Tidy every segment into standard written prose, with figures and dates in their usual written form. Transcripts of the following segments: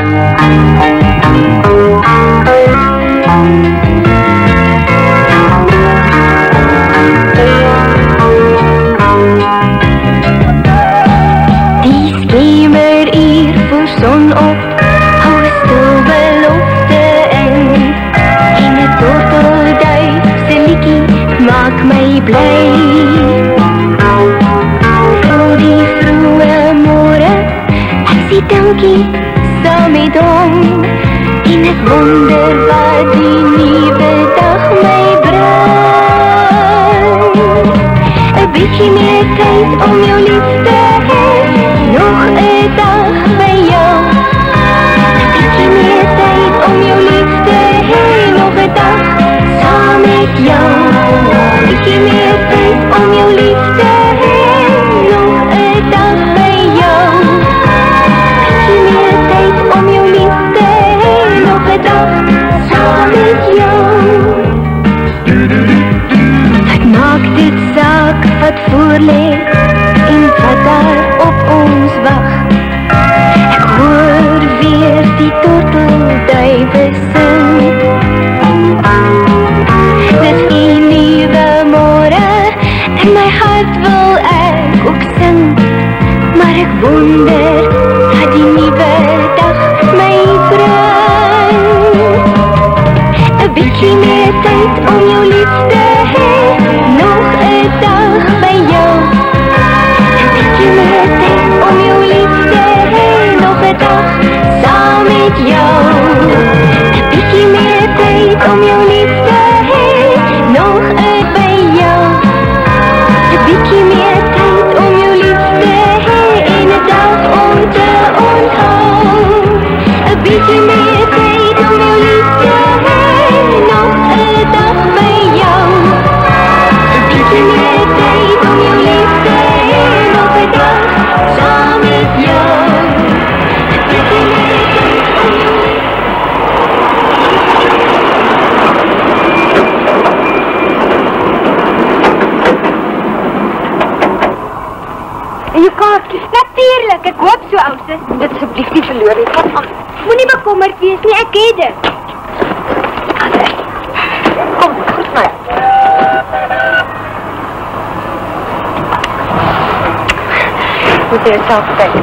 Natuurlijk, ek hoop so, ouse. Dit asseblief nie verloor nie. Moenie bekommerd wees nie, ek het dit. Kom, goed maar. Moet jy self kyk.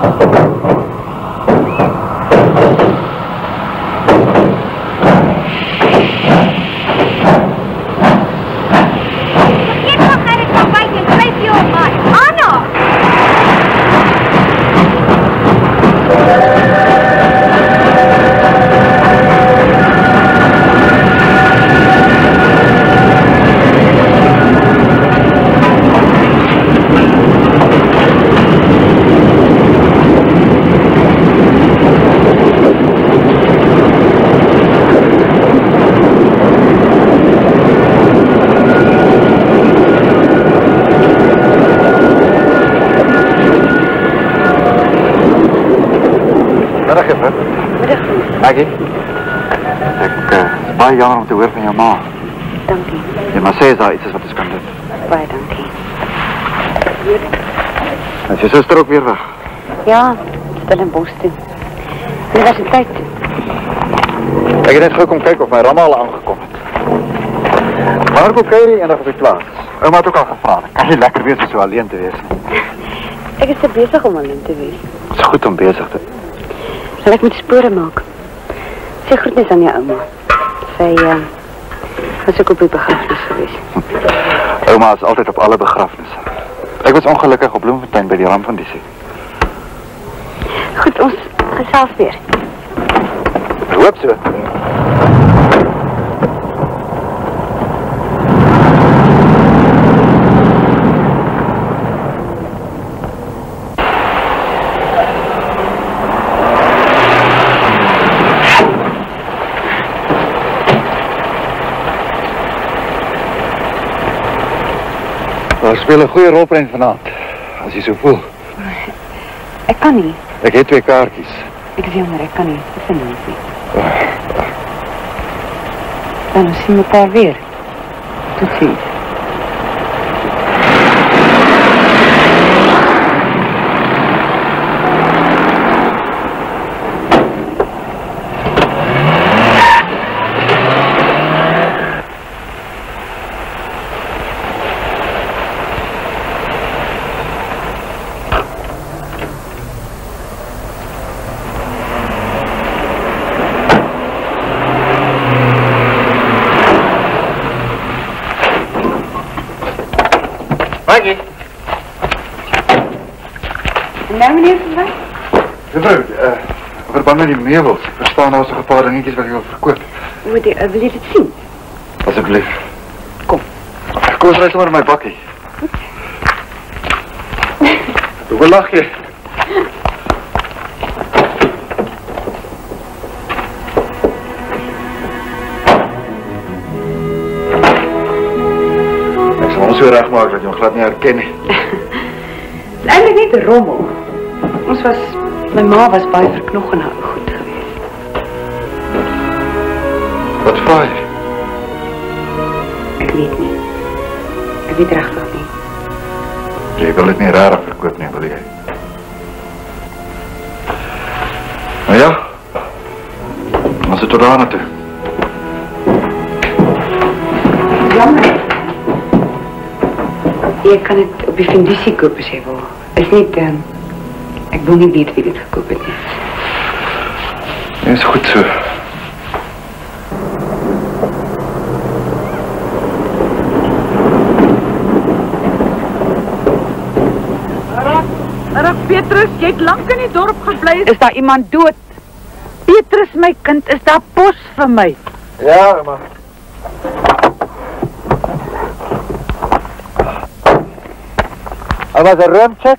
Maggie, ek is baie jammer om te hoor van jou ma. Dankie. Jy maar sê as daar iets is wat ons kan doen. Baie dankie. Is jou suster ook weer weg? Ja, stil in Boston. Universiteit. Ek het net gou kom kyk of my ramme al aangekom het. Marco Kyrie eendag op die plaas. Ouma het ook al gevra. Kan jy lekker wees om so alleen te wees nie? Ek is te besig om alleen te wees. Het is goed om bezig te. Sal ek met spore maak? Sê groetnis aan jou ouma. Sy was ook op die begrafnis gewees. Ouma is altyd op alle begrafnisse. Ek was ongelukkig op Bloemfontein by die ramp van die see. Goed, ons gesels weer. Ek hoop so. Daar speel 'n goeie rolprent vanaand, as jy so voel. Ek kan nie. Ek het 2 kaartjies. Ek is jammer, ek kan nie. Dis nie nie. Dan sien we elkaar weer. Tot ziens. Maggie. En nou, meneer Verwij? Mevrouw, verband met die meubels. Er staan nou zo'n paar dingetjes wat je wil verkopen. Wil je het zien? Alsjeblieft. Kom. Kom eens rijden maar in mijn bakkie. Hoeveel lach je? Ik zal ons weer recht maken dat je hem glad niet herkennen. Het is eigenlijk niet de rommel. Mijn ma was baie verknocht en goed geweest. Wat vaar je? Ik weet niet. Ik weet rechtig niet. Je wil het niet raar verkopen, nee, wil jij? Nou ja, dan is het tot aan toe. Jammer. Je kan het op je funditie kopen, as jy wil. Is niet, ik wil niet weten wie dit gekocht heeft. Nee, is goed zo. Petrus, jy het lank in die dorp gebly. Is daar iemand dood? Petrus, my kind, is daar pos vir my? Ja, maar. Er was een roomcheck,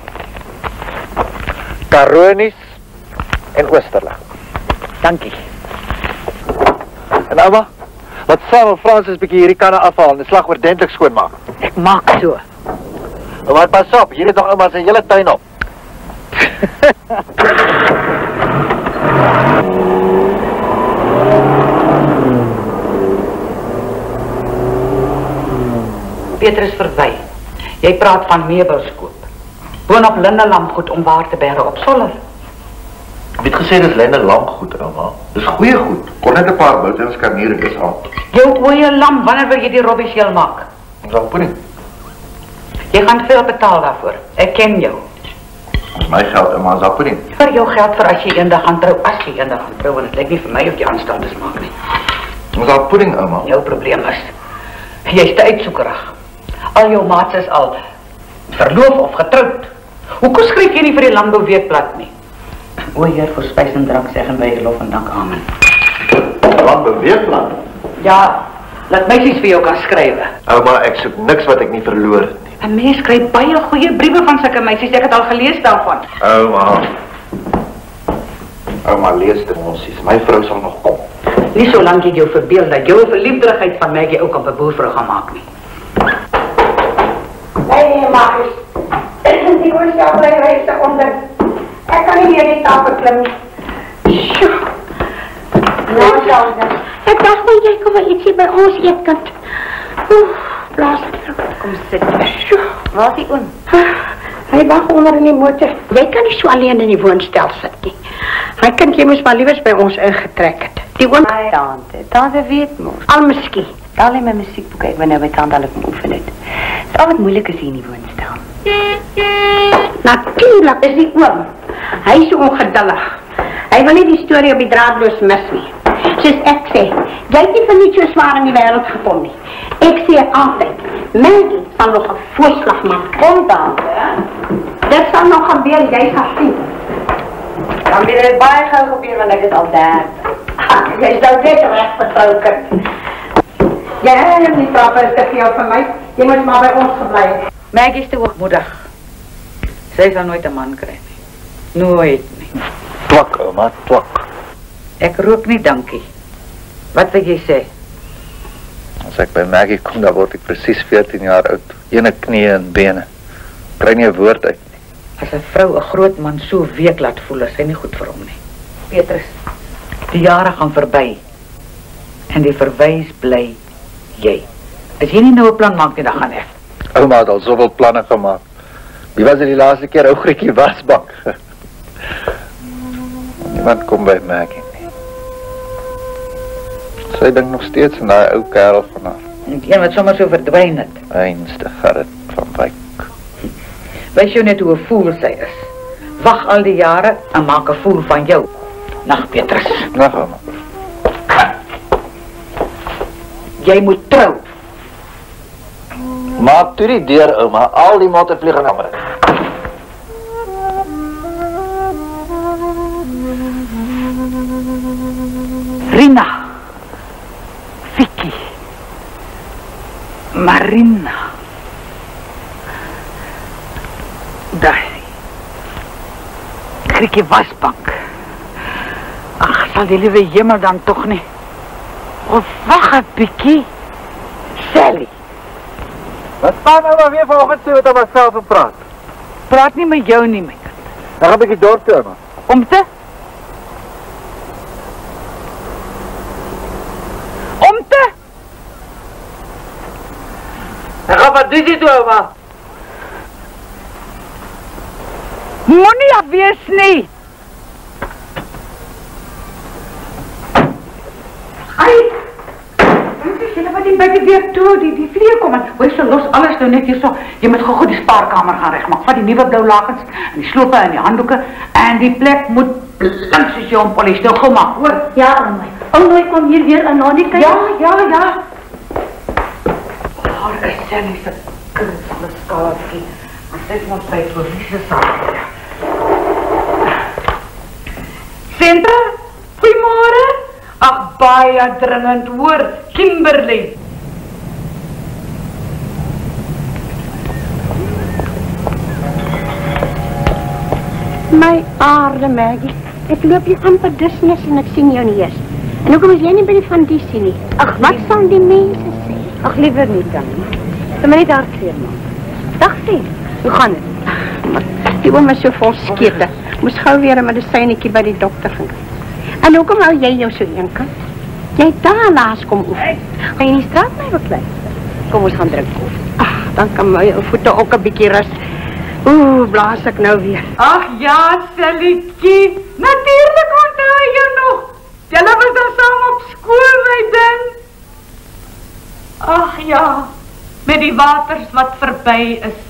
Karonis en Oosterlig. Dankie. En Alma, laat Samuel Francis bykie hierdie kanne afhaal en die slag oordentlik skoonmaak. Ek maak so. Maar pas op, hier is nog Alma sy hele tuin op. Petrus Verwy, jy praat van meubels koop. Boonop linnelamgoed om waar te bergen op Soller. Ek het gesê dis linnelamgoed, Alma. Dis goeie goed. Kon net 'n paar boute en skarniere is aan. Jou ooie lam, wanneer wil jy die robbiesheel maak? Ons al pudding. Jy gaan veel betaal daarvoor. Ek ken jou. Ons my geld en maar ons al pudding. Vir jou geld vir as jy eendag gaan trou, as jy eendag gaan trou, want het lyk nie vir my of die aanstanders maak nie. Ons al pudding, Alma. Jou probleem is, jy's te uitsoekerig. Al jou maats is al verloof of getrouwd. Hoekom skryf jy nie vir die Landbou Weekblad nie? O Heer, vir spys en drank zeggen wij lof en dank, amen. Landbou Weekblad? Ja, laat meisies vir jou kan skrywe. Ouma, ek soek niks wat ek nie verloor het nie. 'n Mens skryf baie goeie briewe van sulke meisies, ek het al gelees daarvan. Ouma, lees dit ons is. My vrou sal nog kom. Nie solank jy jou verbeel dat jou verliefderigheid van my jy ook op 'n boervrou gaan maak nie. Nee, Marcus. Die oorstel bly reis onder. Ek kan nie meer die tafel klim nie. Sjoe. Nou, ek dacht dat jy kom wel ietsie by ons eetkant. Oef, blaas het. Kom sit. Sjoe. Waar is die oom? Hy wag onder in die motor. Jy kan nie so alleen in die woonstel sit nie. Hy kind, jy moes maar liewers by ons ingetrek het. Die oom... Tante weet mos. Al miskien. Al in my musiekboek, ek nou by tante al ek moet oefen het. Dis al wat moeilik is hier in die woonstel. Natuurlijk is die oom. Hy is so ongeduldig. Hy wil nie die storie op die draadloos mis nie. Soos ek sê, jy het nie vir nie so swaar in die wêreld gekom nie. Ek sê altyd, Maggie sal nog 'n voorslag maak. Kom tante. Dit sal nog gebeur, jy sal sien. Dan weer dit baie gou gebeur want ek is al 30. Jy is nou net reg vertrou kind. Jy het nie trappe is te veel vir my. Jy moet maar by ons gebly het. Maggie is te hoogmoedig. Sy sal nooit 'n man kry nie. Nooit nie. Twak, ouma, twak. Ek rook nie, dankie. Wat wil jy sê? As ek by Maggie kom, dan word ek presies 14 jaar oud. Ene knie en bene. Kry nie 'n woord uit nie. As 'n vrou 'n groot man so week laat voel, is sy nie goed vir hom nie. Petrus, die jare gaan verby. En die verwys bly jy. As jy nie nou 'n plan maak nie, dan gaan ek. Ouma het al soveel planne gemaak. Wie was dit die laaste keer ou Grietjie wasbak? Niemand kom by Maggie nie. Sy dink nog steeds aan daai ou kerel van haar. Die een wat sommer so verdwyn het. Einste Gerrit van Wyk. Wys jou net hoe 'n fool sy is. Wag al die jare en maak 'n fool van jou. Nag, Petrus. Nag, ouma. Jy moet trou. Maak toe die deur, ouma. Al die motte vlieg in kamer. Rina. Vicky. Marina. Daar. Krikkie wasbank. Ach, sal die liewe hemel dan toch nie. Of wacht een bietjie. Sally. Wat staan nou maar weer vanochtend sê wat aan myself en praat? Praat nie met jou nie, my kind. Dan gaan ek die dorp toe, ouma. Om te? Om te? Dan gaan wat dis toe, ouma. Moenie afwees nie. By die weer toe, die vlieg kom en wees so los alles nou net hier so. Jy moet gou die spaarkamer gaan regmaak. Vat die nuwe blou lakens en die slope en die handdoeke en die plek moet blink soos jy hom polish. Nou gou maar, hoor. Ja, ouma. Ouma kom hier weer aan na die kyk. Ja. Haar is Sally se kind van 'n skaapie. Maar sy moet by polisie saak. Senta, goeiemôre. Ag, baie dringend hoor, Kimberley. My aarde Maggie, ek loop hier amper dusnis en ek sien jou nie eens. En hoekom is jy nie by die van die sien nie? Ag, wat sal die mense sê? Ag, liever nie dan nie. Sy moet net hartseer maak. Dag sien, hoe gaan dit? Die oom is so vol skete. Moes gou weer 'n medisynnetjie by die dokter gaan. En hoekom hou jy jou so eenkant? Jy het daar laas kom oefen. Gaan jy in die straat my beklei? Kom ons gaan drink koffie. Ag, dan kan my voete ook 'n bietjie rus. Blaas ek nou weer. Ag ja, Sallytjie. Natuurlik onthou jy nog. Julle was dan saam op skool, my ding. Ag ja, met die waters wat verby is.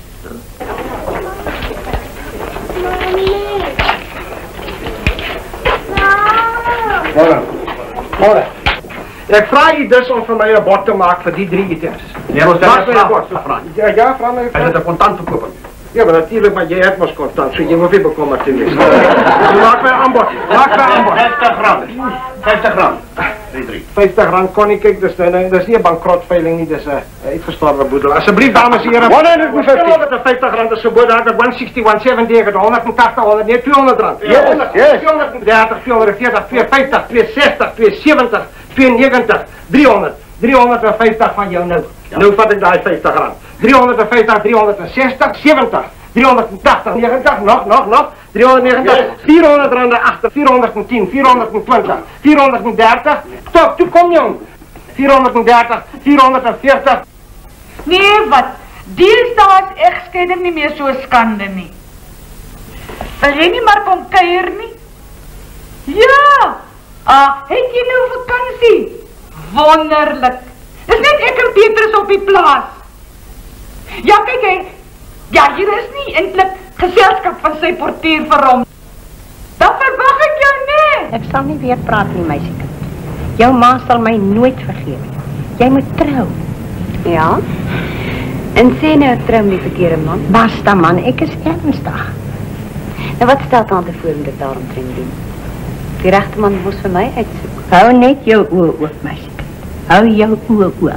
Môre. Ek vra u dus om vir my 'n bord te maak vir die 3 items. Jy moet Maak my 'n bord. vra. Ja, vra my. Is dit 'n kontantverkoping? Ja, maar natuurlijk, maar jy het mos kontant, so jy moet nie bekommerd te wees. So maak my 'n aanbod. Maak my 'n aanbod. 50 gram. 50 gram. 3. R50 kon nie kyk, dis nie 'n bankrotveiling nie, dis 'n uitgestorwe boedel. Asseblief dames en here. 150. R50 is so boedel, ek het 160, 170, ek het 180, 100, nee R200. Yes. 230, 440, 250, 260, 270, 290, 300. 350 van jou nou. Nou vat ek daai R50. 350, 360, 70, 380, 90, nog, 390, R400 agter, 410, 420, 430, stop, toe kom jong. 430, 440. Nee, wat? Deesdae is egskeiding nie meer so 'n skande nie. Wil jy nie maar kom kuier nie? Ja. Het jy nou vakansie? Wonderlik. Dis net ek en Petrus op die plaas. Ja, kyk hy. Ja, hier is nie eintlik geselskap van sy portier vir hom. Dan verwag ek jou nie. Ek sal nie weer praat nie, meisiekind. Jou ma sal my nooit vergewe nie. Jy moet trou. Ja? En sê nou trou met die verkeerde man. Basta man, ek is ernstig. Nou wat stel tante voor om dit daaromtrent doen? Die regte man moes vir my uitsoek. Hou net jou oë oop, meisiekind. Hou jou oë oop.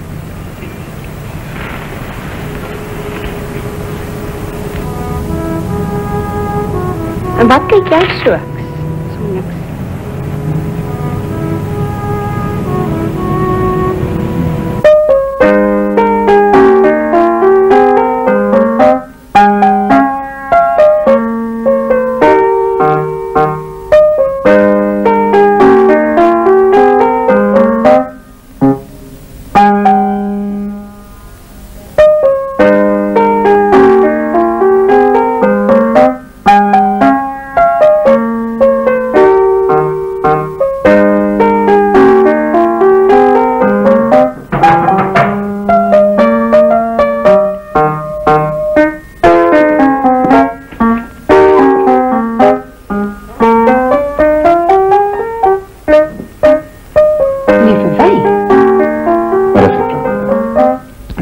En wat kyk jy so? So niks.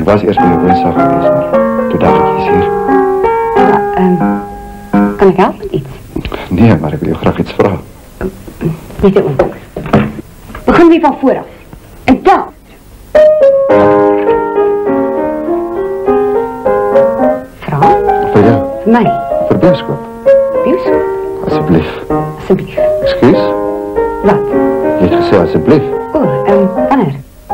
was eerst bij je woensdag geweest, maar toen dacht ik, je is hier. Kan ik helpen met iets? Nee, maar ik wil je graag iets vragen. Niet te ongeluk. Begin weer van vooraf. En dan. Vrouw? Voor jou? Voor mij? Voor bioscoop. Bioscoop? Alsjeblieft. Alsjeblieft. Excuus? Wat? Je hebt gezegd alsjeblieft. Oh, wanneer?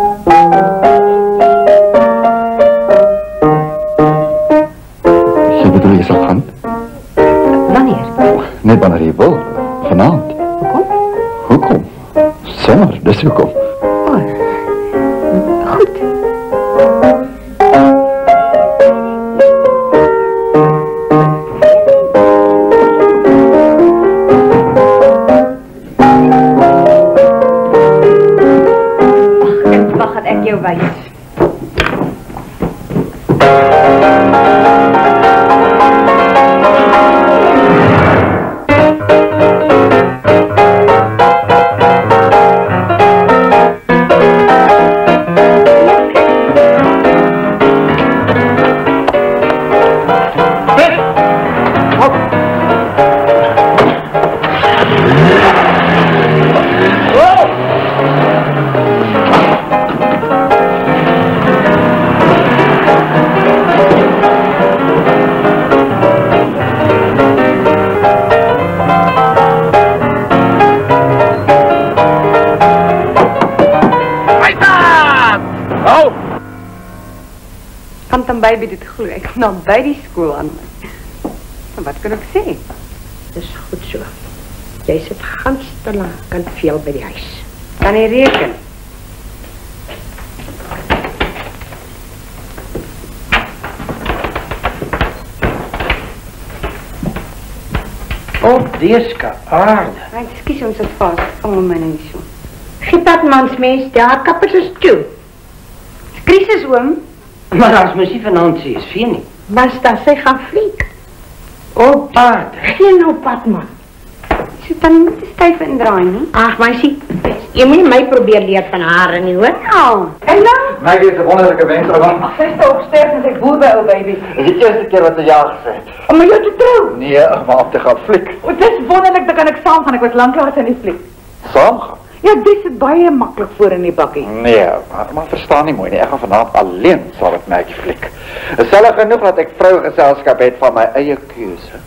Je bedoelt, je zal gaan? Wanneer? Nee, wanneer je wil. Vanavond. Hoekom? Hoekom? Zomaar, dus hoekom? Oh, goed. Ach, wat gaat ek jou wys? Dan by dit glo. Ek kom dan by die skool aan. En wat kan ek sê? Dis goed so. Jy sit gans te lank en veel by die huis. Kan jy reken? Oh, deeska aarde. Ekskuus ons het vas. Vang my nou nie so. Giet dat mansmens, daar kappers is toe. Krisis oom. Maar als muziek financiën is veel niet. Was dat sy gaan vlieg? Oh, paard. Geen op pad, man. So dan moet jy styf indraai, nie? Ag, meisie, jy moet nie my probeer leer van hare nie, hoor? Ja. En dan? Maggie is een wonderlijke mens, man. Sy is toch sterk en sy boer by ou baby. Het is de eerste keer wat ze ja gezegd. Om met jou te trou? Nee, maar op te gaan flik. Het is wonderlik, dan kan ek saam gaan. Ek was lanklaas in die fliek. Saam gaan? Ja, dis het baie maklik voor in die bakkie. Nee, maar verstaan nie mooi nie. Ek gaan vanavond alleen saam met Maggie flik. Is self genoeg dat ek vrougeselskap het van my eie keuse.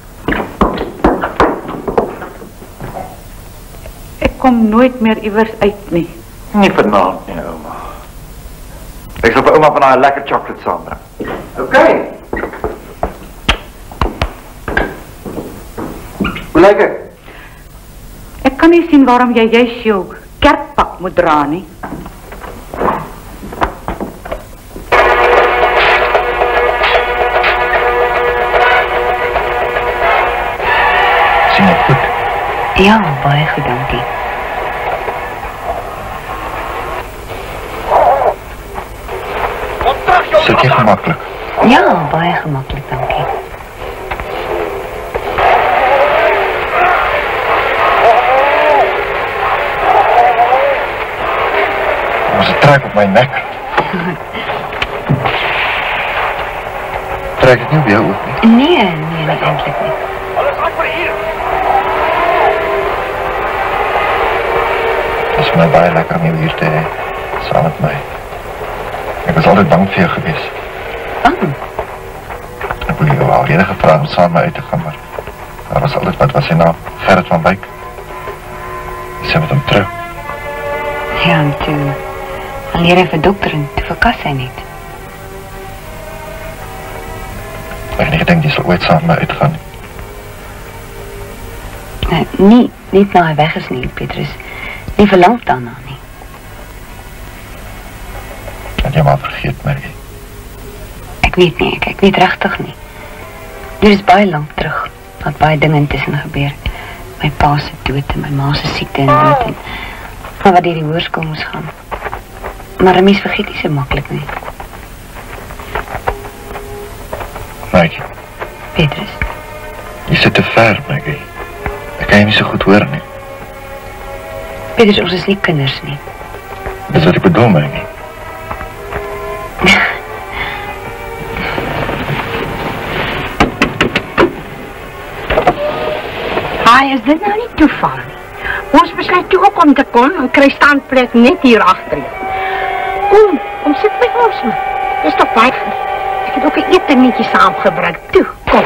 Ek kom nooit meer iewers uit nie. Nie vanavond nie, ouma. Ek sal vir ouma van haar lekker chocolate saambring. Okay. Hoe lyk ek? Ek kan nie sien waarom jy juist jou kerkpak moet dra nie. Sien ek goed? Ja, baie goed, dankie. Sit jy gemakkelijk? Ja, baie gemaklik, dankie. Ons trek op my nek. Trek het nie op jou ook nie? Nee, nie eintlik nie. Het is vir my baie lekker om jou hier te hê, saam met my. Ek was altyd bang vir jou gewees. Bang? Ek wil jou alreeds gevra om saam met my uit te gaan, maar daar was altyd wat was sy naam, Gerrit van Wyk. Jy sê met hom trou. Ja, en toe leer hy vir dokter en toe verkas hy net. Ek het nie gedink jy sal ooit saam met my uitgaan nie. Niet na hy weg is nie, Petrus. Nie verlang daarna nie. En jy maar vergeet, Maggie. Ek weet nie, ek weet regtig nie. Dit is baie lank terug, wat baie dinge intussen gebeur. My pa se dood en my ma se siekte en dood en van wat deur die hoërskool moes gaan. Maar 'n mens vergeet nie so maklik nie. Maggie, Petrus, jy sit te ver, Maggie. Ek kan jy nie so goed hoor nie. Petrus, ons is nie kinders nie. Dis wat ek bedoel, Maggie. Baie, is dit nou nie toeval nie? Ons besluit toe ook om te kom en kry standplek net hier agter. Kom sit by ons man. Dis toch baie. Ek het ook 'n etennetjie saamgebring. Toe, kom.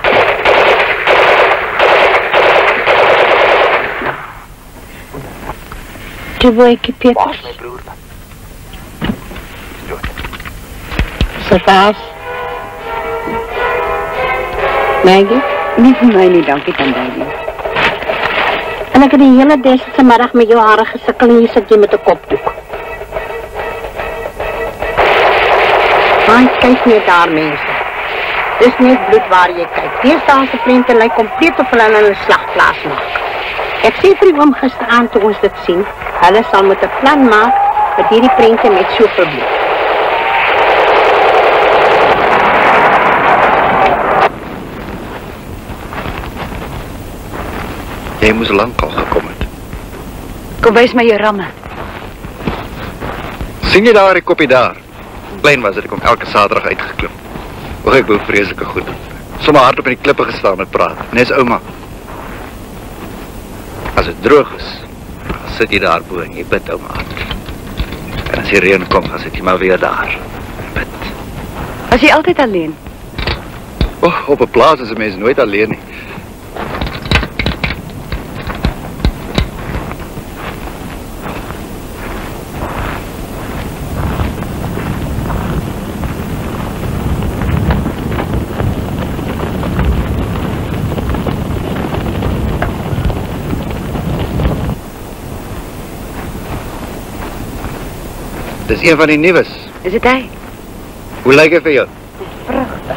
Toe wil ek Petrus. Waar my broer dan? Sataas. Maggie? Nie vir my nie, dankie Tandie. En ek het die hele deselfde middag met jou hare gesukkel en hier sit jy met 'n kopdoek. Want kyk net daar mense. Dis net bloed waar jy kyk. Deesdae se prente lyk kompleet of hulle in 'n slagplaas maak. Ek sê vir die oom gisteraand toe ons dit sien, hulle sal met 'n plan maak vir hierdie prente met so verbleek. Jy moes lank al gekom het. Kom wys my jou ramme. Sien jy daar die koppie daar? Klein was het, ek kom elke Saterdag uitgeklim. Oog, ek wou vreeslike goed doen. Sommige hard op in die klippe gestaan en praat. Nes ouma. As het droog is, dan sit jy daar bo en jy bid ouma. En as die reën kom, dan sit jy maar weer daar. En bid. Was jy altyd alleen? Op 'n plaas is 'n mens nooit alleen nie. Dis een van die nuus. Is dit hy? Hoe lyk dit vir jou? Pragtig.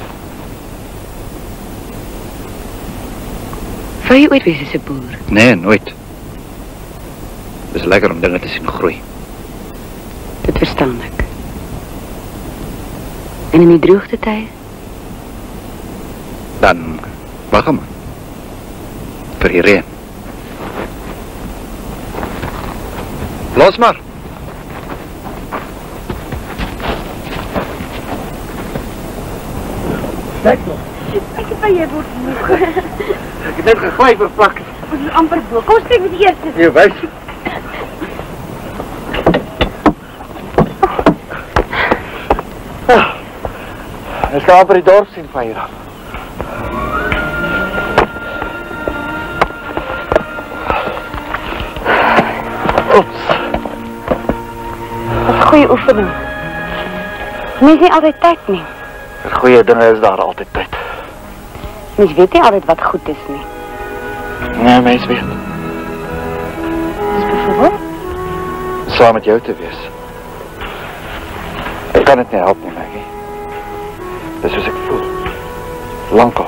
Wou jy ooit wees as 'n boer? Nee, nooit. Dis lekker om dinge te sien groei. Dit verstaan ek. En in die droogte tye? Dan wag maar. Vir die reën. Los maar. Kijk nog. Ek het by jy word moeg. Ek het net gegly verpak. Ons is amper bo. Kom ons kyk met die eerste. Jy wys. Ek kan amper die dorp sien van hier af. Oeps. Wat 'n goeie oefening. Mens nie altyd tyd nie. Goeie dinge is daar altyd tyd. Mens weet nie altyd wat goed is nie. Nee, mens weet. Dis byvoorbeeld? Saam met jou te wees. Ek kan dit nie help nie, Maggie. Dis soos ek voel. Lankal.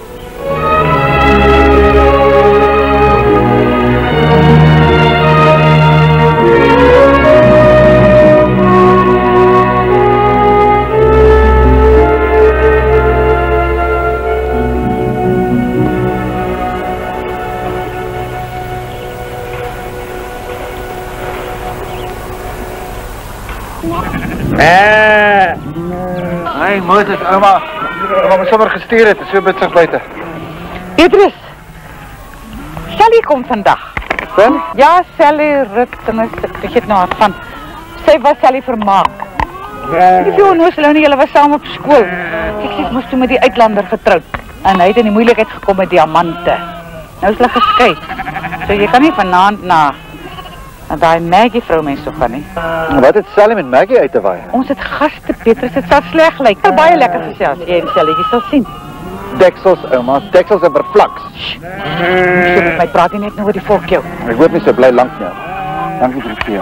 Hey, Moses, ouma my sommer gestuur het, so bitsig buite. Petrus, Sally kom vandag. Sally? Ja, Sally Ruttinus, ek het nou van. Sy was Sally vermaak. Ek het jou onnozel nie, julle was saam op skool. Ek moes toe met die uitlander getroud. En hy het in die moeilikheid gekom met diamante. Nou is hulle geskei. So jy kan nie vanaand na daai Maggie vrou mens toe gaan nie. Wat het Sally met Maggie uit te waai? Ons het gaste, Petrus, dit sal sleg lyk. Sal baie lekker gesels, jy en Sallytjie sal sien. Deksels, ouma, deksels en vervlaks. So met my praat nie net nou oor die volk jou. Ek hoop nie sy bly lank nie. Dankie vir die tee.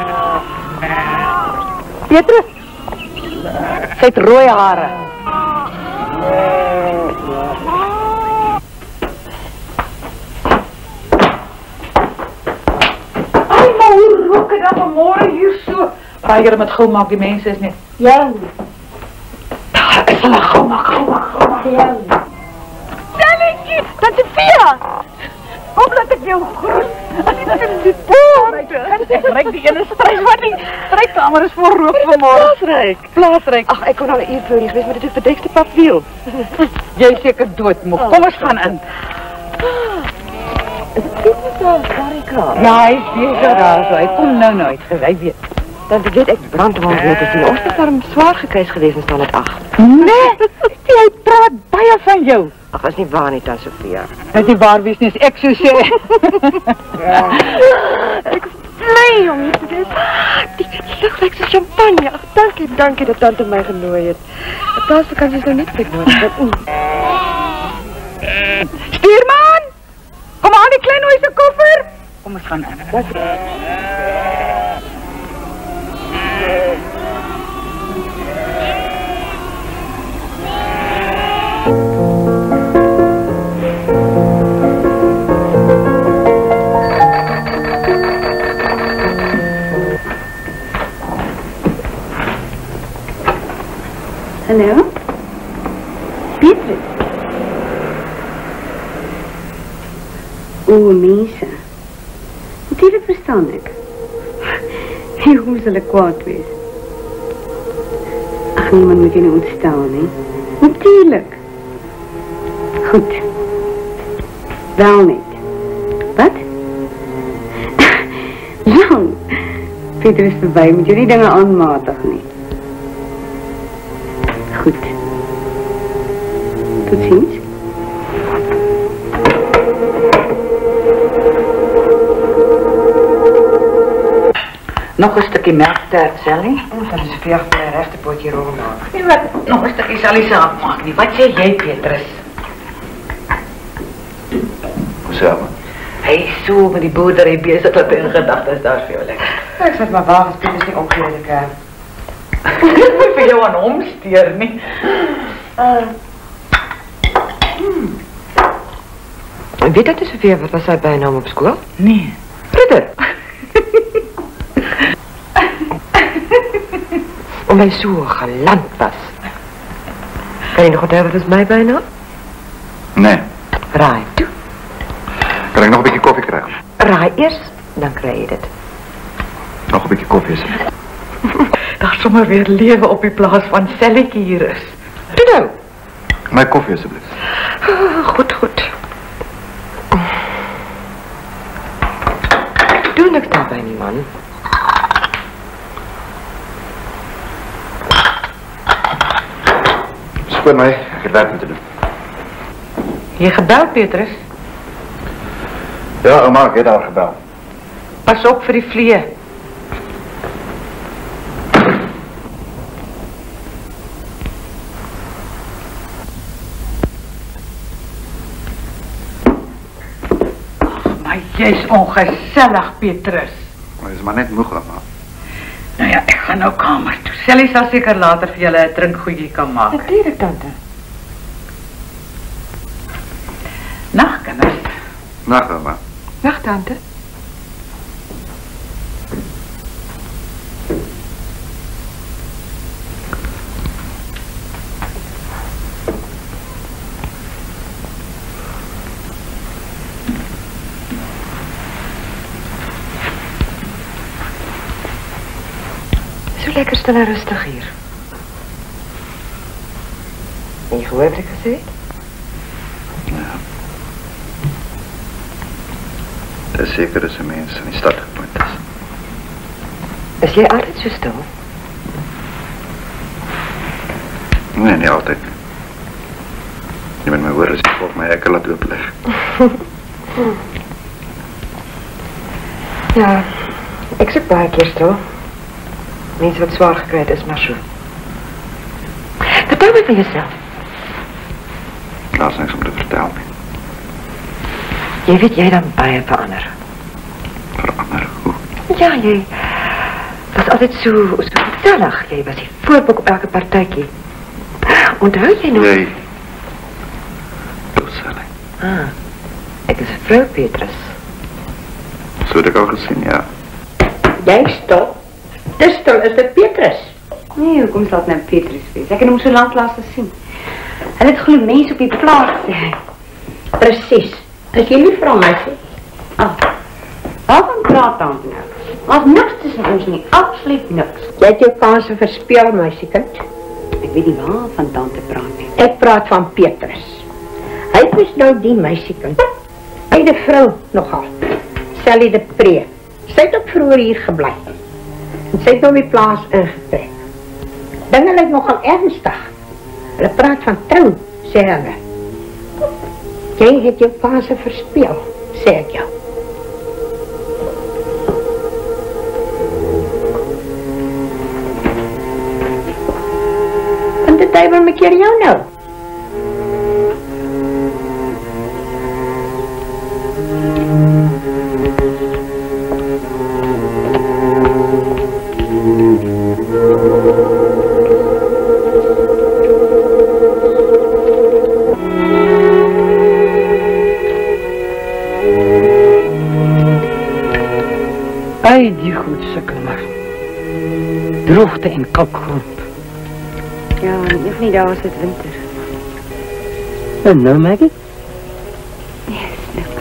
Petrus, sy het rooi hare. Ai, maar hoe rook het dan vanmorgen hier so? Weiger met gauw maak die mense is nie. Ja. Daar is hulle gauw maak. Ja. Sallytjie, dat is Via. Kom laat ek jou groet. As jy dit in die boor. Ek reik die ene strijkkamer die strijkkamer is voor rook vanmorgen. Plaasrijk. Ag, ek kon al 'n uur voor hier gewees, maar dit is verdekste papwiel. Jy is seker doodmoeg. Kom ons gaan in. Ja, hy is bezig daar zo. Hy kom nou nooit. Hy weet. Dan weet ek brandwond weet as die oorsterm swaar gekruis geweest en staan het 8. Nee, hy praat baie van jou. Ag, was nie waar nie, Tant Sofia. Dit is waar wees nie, as ek so sê. Ek is bly om hier te wees. Die lug lyk so champagne. Ag, dankie dat Tante my genooi het. Die plaasvakansie is nou nie plek nodig. Stuurman! Kom aan die klein huis se koffer. Kom ons gaan aan. Hallo? Petrus? O, mense. Natuurlijk verstaan ek. Hoe sal ek kwaad wees? Ach, niemand moet jy nou ontstel, nie? Natuurlijk. Goed. Wel net. Wat? Lang. Petrus verby, moet jy nie dinge aanmatig nie. Goed. Tot ziens. Nog een stukje melktert, Sally. Dat is 'n vir my regte potjie rol maak. Nee, wat? Nog een stukje Sally saam maak nie. Wat sê jy, Petrus? Hoe sê maar? Hy is so met die boerdery bezig dat hy in gedagtes daar is vir jou lekker. Ek sê maar waar is Petrus nie opgeweek. Ek moet vir jou aan hom steur nie. Weet dat Sofia wat was sy bynaam op skool? Nee. Ridder. Omdat hy so geland was. Kan jy nog onthou wat is my bynaam? Nee. Raai toe. Kan ik nog een beetje koffie krijgen? Raai eers, dan kry jy dit. Nog een beetje koffie, alsjeblieft. Daar sommer weer lewe op die plaas van Selletjie hier is. Toe nou. Mijn koffie, alsjeblieft. Goed. Doe niks daarbij nie, man. Speel mij, ik heb werk moeten doen. Jy gebeld, Petrus? Ja, oma, ik heb daar gebeld. Pas op vir die vliee. Maar jy's ongezellig, Petrus. Maar is maar net moeg, oma. Nou ja, ek gaan nou kamer toe. Sally sal seker later vir julle 'n drinkgoedjie kan maak. Natuurlijk, tante. Nag, kinders. Nacht, oma. Dag, tante. Zo lekker stil en rustig hier. En je gehoord wat ik gezegd? Het is zeker dat ze mensen in die stad gepoint is. Is jij altijd zo stil? Nee, niet altijd. Je bent mijn woorden zich op mijn hekken laat opleggen. Ja, ik zoek baie keer stil. Mensen wat zwaar gekruid is, maar zo. Vertel me van jezelf. Daar is niks om te vertellen. Jy weet jy dan baie verander. Verander? Hoe? Ja, jy was altijd zo gezellig. Jy was die voorboek op elke partijtjie. Onthou jy nog? Nee. Doelstelling. Ah, ek is 'n vrou, Petrus. Zo heb ik al gezien, ja. Jy stil. Dis stil is dit Petrus. Nee, hoekom sal dit nou Petrus wees? Ek het hom so lank laas gesien. Hulle het glo mense op die plaas gesê. Presies. As jy nie vra my sê. Waarvan praat tante nou? Ons niks tussen ons nie, absoluut niks. Jy het jou kanse verspeel, meisiekind. Ek weet nie waarvan tante praat nie. Ek praat van Petrus. Hy is nou die meisiekind. Hy die vrou nogal. Sally de Pre. Sy het ook vroeër hier gebly. En sy het nou die plaas ingetrek. Dinge lyk nogal ernstig. Hulle praat van trou, sê hulle. Jy het jou paase verspeel, sê ek jou. En de duivel maak jy jou nou? Ai, die goed sukkel maar. Droogte en koud grond. Ja, en nog nie daar is het winter. En nou, Maggie? Yes, niks.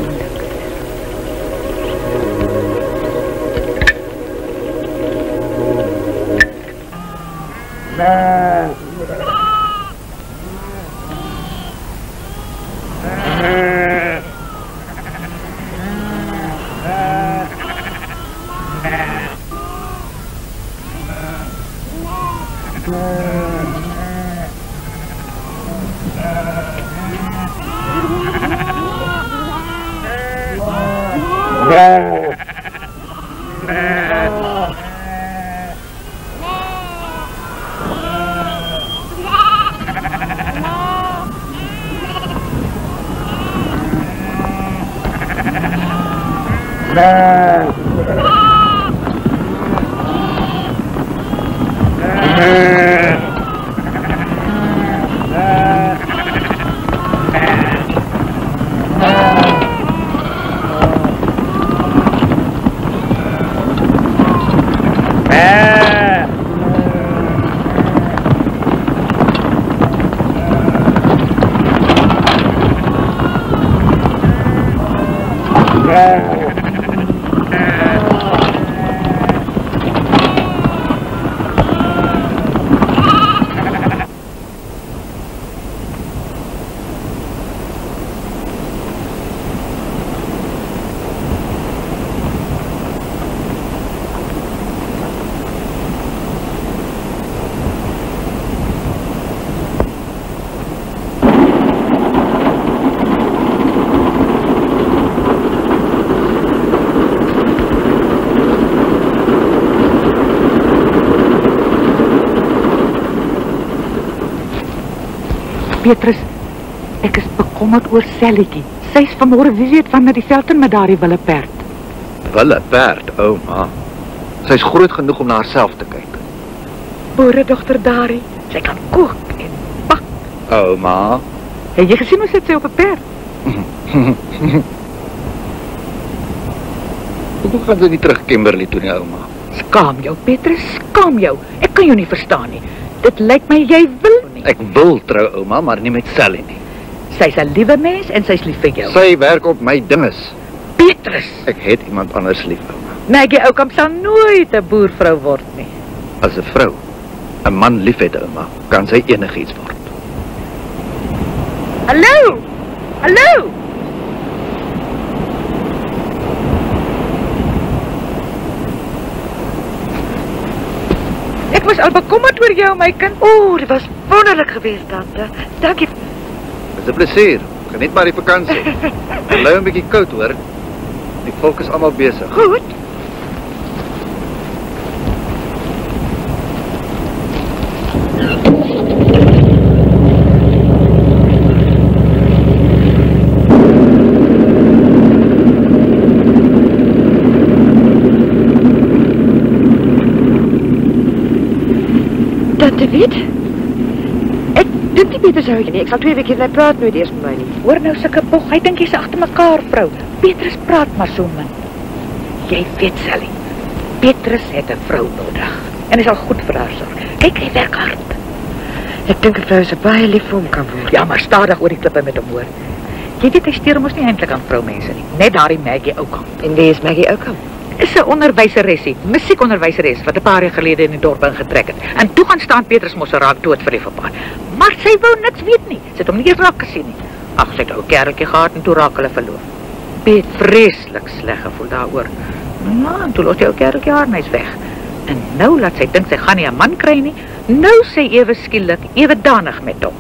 Petrus, ek is bekommerd oor Sallytjie. Sy is vanmôre wie weet van na die veld in met daardie wille perd. Wille perd, ouma. Sy's groot genoeg om na haarself te kyk. Boeredogter Darie, sy kan kook en bak. Ouma. Het jy gesien hoe sit sy op 'n perd? Hoekom gaan sy nie terug Kimberley toe nie, ouma? Skaam jou, Petrus, skaam jou. Ek kan jou nie verstaan nie. Dit lyk my jy wil nie. Ek wil trou, ouma, maar nie met Sally nie. Sy's 'n liewe mens en sy's lief vir jou. Sy werk op my dinges. Petrus, Ek het iemand anders lief, ouma. Maggie Oukamp sal nooit 'n boervrou word nie. As 'n vrou 'n man liefhet, ouma, kan sy enigiets word. Hallo! Hallo! Ek was al bekommerd oor jou, my kind. O, dit was wonderlik geweest, tante. Dankie. Dis 'n plesier. Geniet maar die vakansie. Dit bly 'n bietjie koud, hoor. Die volk is almal besig. Goed. Tante weet, ek dink nie Petrus hou jy nie. Ek sal 2 weke, hy praat nooit eers met my nie. Hoor nou sulke bog, hy dink jy's agter mekaar, vrou. Petrus praat maar so min. Jy weet, Sally, Petrus het 'n vrou nodig. En hy sal goed vir haar sorg. Kyk, hy werk hard. Ek dink 'n vrou se baie lief vir hom kan word. Ja, maar stadig oor die klippe met hom, hoor. Jy weet, hy steur mos nie eintlik aan vroumense nie. Net daardie Maggie Oukamp. En wie is Maggie Oukamp? Is 'n onderwyseresie, musiekonderwyseres wat 'n paar jaar gelede in die dorp ingetrek het. En toe gaan staan Petrus mos raak dood vir die verpaar. Maar sy wou niks weet nie. Sy het hom nie eens raak gesien nie. Ag, sy het ou kereltjie gehad en toe raak hulle verloof. het vreselijk sleg gevoel daaroor. Nou ja, toe los jy ook elke jaar mens weg. En nou laat sy dink sy gaan nie 'n man kry nie. Nou sê ewe skielik, ewe danig met hom.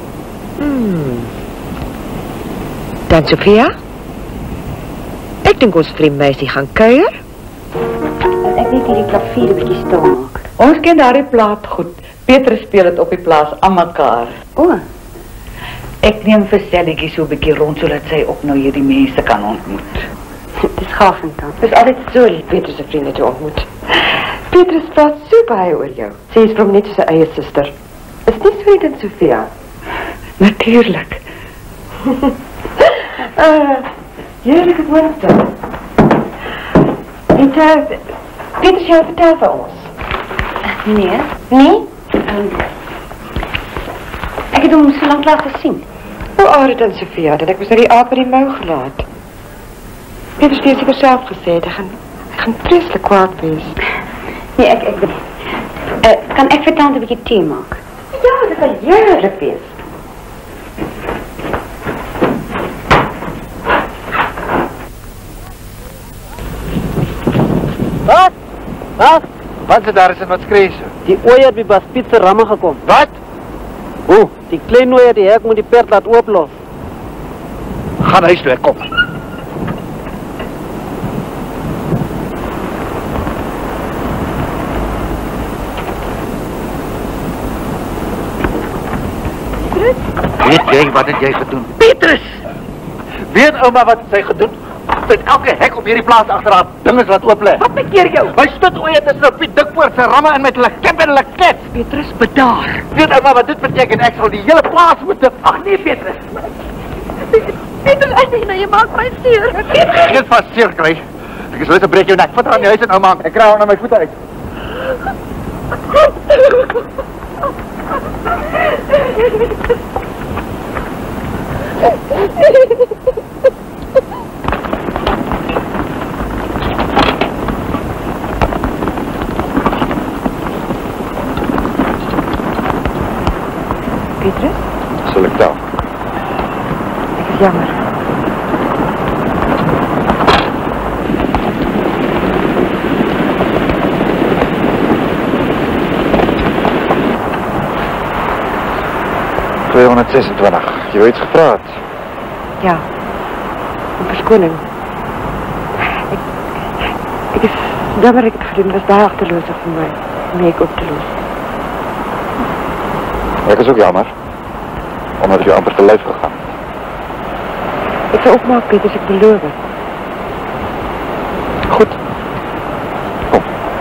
Dan Sofia? Ek dink ons vriend meisie gaan kuier. Ek weet hierdie klavier 'n bietjie stil maak. Ons ken daardie plaat goed. Petrus speel dit op die plaas aan mekaar. O, Ek neem vir Stelletjie so 'n bietjie rond sodat sy ook nou hierdie mense kan ontmoet. dis gaaf en dan. Dis altyd so lief Petrus se vriende te ontmoet. Petrus praat so baie oor jou. Sy is van net sy eie suster. Is nie so dit Sofia? Natuurlik. Heerlijke woensdag. Petrus jou vertel vir ons. Nee, Nee? ek het hom so lank laat gesien. Hoe Aard en Sofia, dat ek was naar die aap in die mouw gelaat. Petrus heeft seker self gesê, hy gaan vreselijk kwaad wees. Nee, kan ek vir tante 'n bietjie tee maak? Ja, dit sal heerlik wees. Wat is daar is en wat skree so? Die ooi het by Bas Piet se ramme gekom. Wat? Hoe? Die klein ooi het die hek met die perd laat ooplos. Gaan huis toe, ek kom. Weet jy wat het jy gedoen? Petrus! Weet ouma wat sy gedoen? Sy het elke hek op hierdie plaas agter haar dinges laat oop lê. Wat bekeer jou? My stoetoeie tussen op Piet Dikpoort se ramme in met hulle kip en hulle kets. Petrus, bedaar. Weet ouma wat dit beteken? Ek sal die hele plaas moet... Ag nee, Petrus. Petrus, nou, jy maak my seer. Geen van seer kry. Ek is lus te breek jou nek. Vat haar aan die huis en ouma. Ek kry haar na my voete uit. Petrus, Sal ek tel? ek is jammer. Jy het iets gepraat. Ja, om verskoning. Ek is jammer ek het gedoen, was baie agterloosig vir my, om ek op te los. Ek is ook jammer, omdat jy amper te lyf gegaan. Ek sal opmaak, Petrus, ek beloof het. Goed. Kom.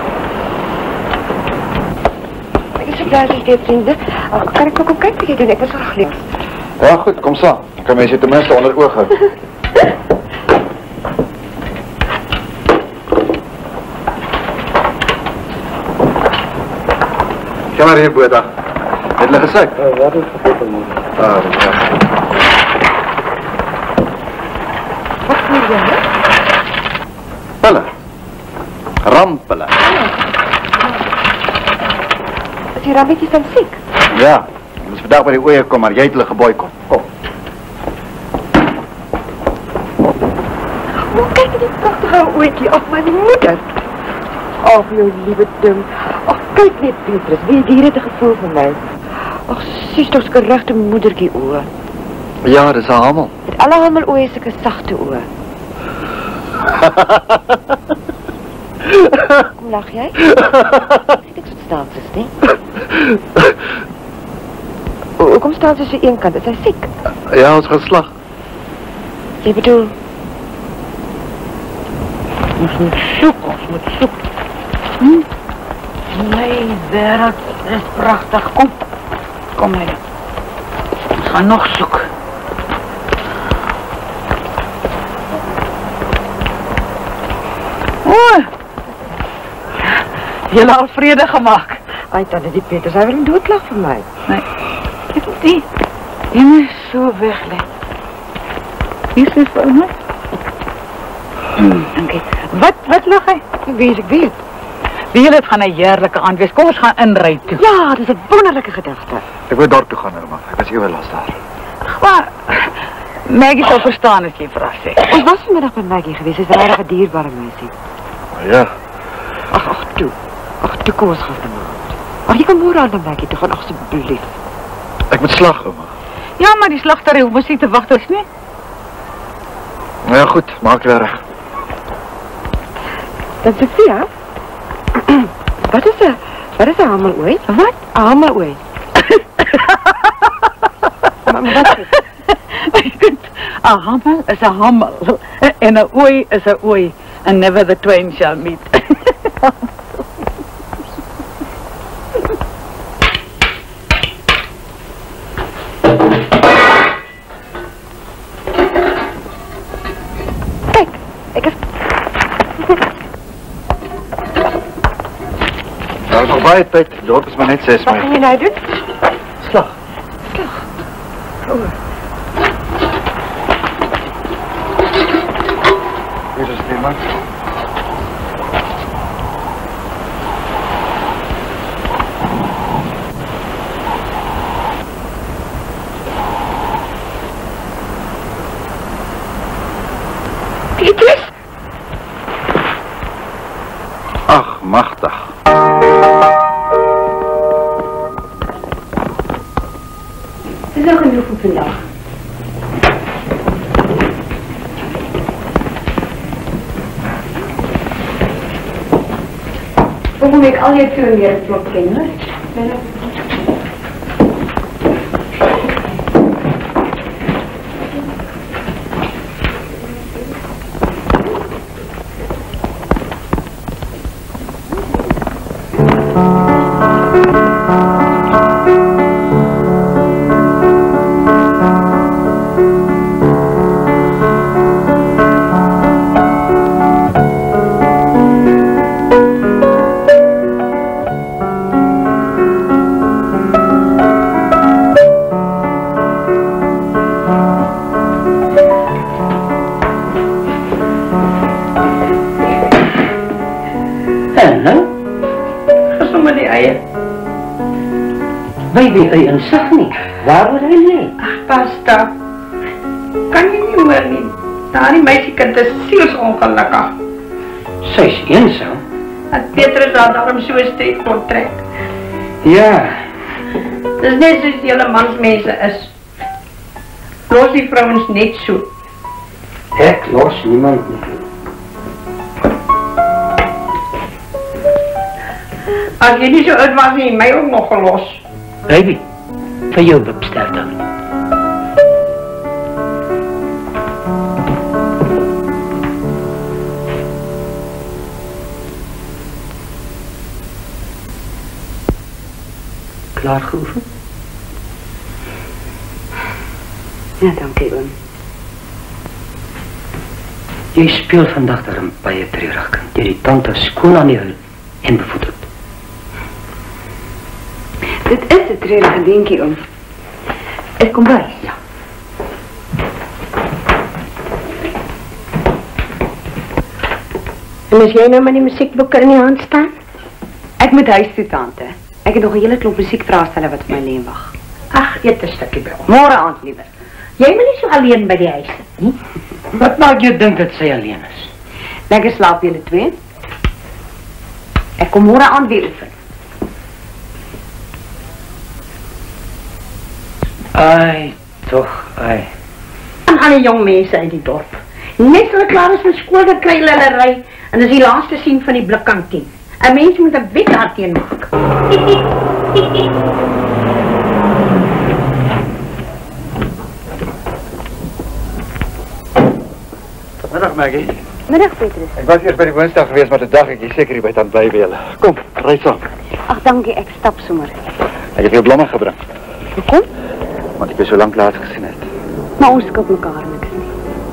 Ek is so blij dat jy vriende. Kan ek ook om kyk wat jy doen? Ek was so geliefd. Ja, goed, kom saam. Kan mens jy tenminste onder oog hou. Kom maar hier, Boeta. Het hulle gesê? Wat is gebeur man? Ah, dit ja. Wat voel jy, hè? Pille. Rampille. Is die rammetjies dan siek? Ja. Ons vandag by die oeye kom, maar jy het hulle geboikot. Kom. Hoe kyk jy die prachtige ooitjie af my moeder? Ach, jou liewe ding. Ach, kyk net, Petrus, wie het hier het 'n gevoel vir my? Ach, sies toch soke regte moedertjie oë. Ja, dis haar hamel. Met alle hamel oë soke sagte oë. Kom lag jy? Ek so staan sy, nie? Hoekom staan sy so een kant? Is hy siek? Ja, ons gaan slag. Jy bedoel, Ons moet soek. My wêreld is pragtig. Kom my. Ons gaan nog soek. O! Jy het al vrede gemaak. ai tante, die Petrus, hy wil hom doodlag vir my. Nee. Die moet so weg lê. Hier is vir my. Dankie. Wat lag hy? Ek weet. Wie dit gaan 'n heerlike aand wees. Kom ons gaan inry toe. Ja, dis 'n wonderlike gedagte. Ek wil dorp toe gaan, Irma. Ek was ewe las daar. Maar Maggie sal verstaan as jy vir haar sê. Ons was vanmiddag met Maggie geweest, is regtig 'n dierbare meisie. Ja. Ag, toe kom ons gaan vanaand. Ag, jy kan môre aan Maggie toe gaan, asseblief. Ek moet slag, ouma. Ja, maar die slagter hoef mos nie te wag, is nie? Nou ja, goed, maak weer reg. Dan Sophia, wat is 'n hamelooi? Wat? 'n hamelooi. Maar wat is dit? 'n hamel is 'n hamel en 'n ooi is 'n ooi and never the twain shall meet. Kijk, ek is... Nou is nog baie tyd, die dorp is maar net 6 Wat gaan jy nou doen? Slag. Hier is het, man. Petrus? Ach, machtig. Het is nog genoeg voor vandaag. Volgende week al je tuin weer het klop kennen. Baby, hy insig nie. Waar word hy nie? Ag, Pasta. Kan jy nie hoor nie? Daardie meisiekind is sielsongelukkig. Sy's eensaam. Dat Petrus daarom so 'n steek trek. Ja. Dis net soos die hele mansmense is. Los die vrouens net so. Ek los niemand nie. As jy nie so oud was nie, my ook nog gelos. Baby, vir jou bestel dan. Klaar geoefen? Ja, dankie oom. Jy speel vandag daar een baie treurig kind. Jy die tante skoon aan die hul en bevoederd. Dit is 'n treurige dingetjie oom. Ek kom by. Ja. En as jy nou met die musiekboeke in die hand staan? Ek moet huis toe, tante. Ek het nog 'n hele klomp musiekvraestelle wat vir my lê en wag. Ag, eet 'n stukkie by ons. Môre aand liewer. Jy moet nie so alleen by die huis sit nie. Wat maak jy dink dat sy alleen is? Lekker slaap julle twee. Ek kom môre aand weer oefen. Ai, toch, ai. En al die jong mense uit die dorp. Net so klaar is van skool, dan kry hulle ry en dis die laaste sien van die blikkantien. 'n Mens moet 'n wet daarteen maak. Middag, Maggie. Middag, Petrus. Ek was eers by die woonstel geweest, maar toe dag ek seker hier by tant bly by julle. Kom, ry saam. Ag, dankie, ek stap sommer. Ek het jou blomme gebring, Hoekom? want ek jou so lank laat gesien het. Maar ons skuld mekaar niks nie.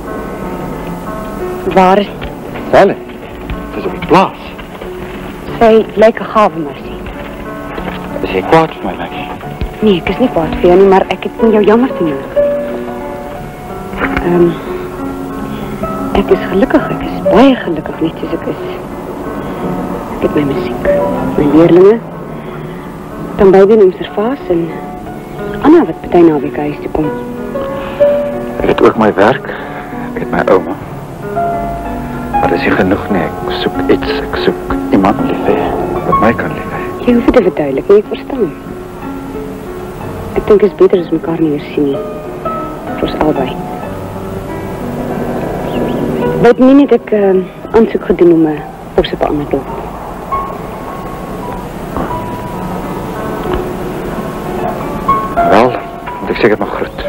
Waar is Sally, het is op die plaas. sy lyk 'n gawe meisie? Is jy kwaad vir my, Maggie? Nee, ek is nie kwaad vir jou nie, maar ek het nie jou jammer te nodig. Ek is gelukkig, ek is baie gelukkig net soos ek is. Ek het my musiek, my leerlinge, dan by die Servaas en Anna wat party naweek huis toe kom. Ek het ook my werk. Ek het my ouma. Maar dis nie genoeg nie. Ek soek iets. Ek soek iemand lief hê. Wat my kan lief hê. Jy hoef dit te verduidelik, nie, ek verstaan. Ek dink is beter as mekaar nie weer sien nie. Vir ons albei. Wat nie net ek aansoek gedoen om 'n pos op 'n ander dorp. Wel, moet ek seker nog groet.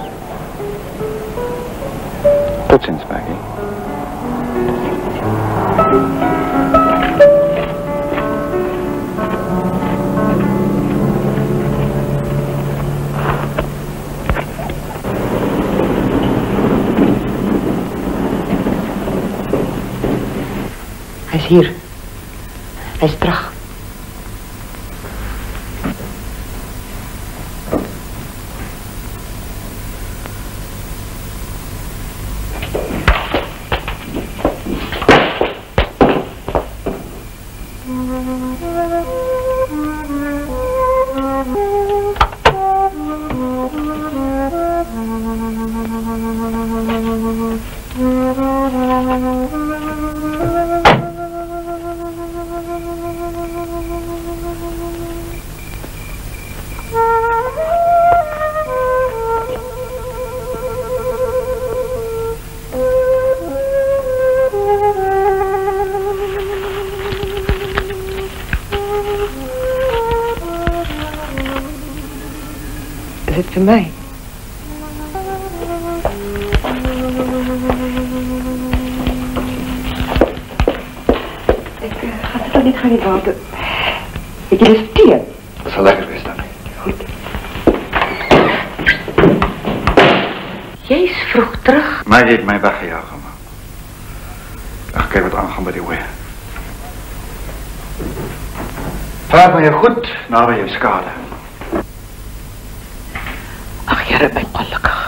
Totsiens, Maggie. Hij is hier. Hij is terug. Is het voor mij? Ik ga het toch niet gaan water. Ik wil eens thee. Dat zal lekker wees dan. Goed. Jij is vroeg terug. Maggie heeft mij weggejaagd, man. Ach, kijk wat aangaan bij die weer. Vraag me je goed na bij je schade. Ach, jij bent gelukkig.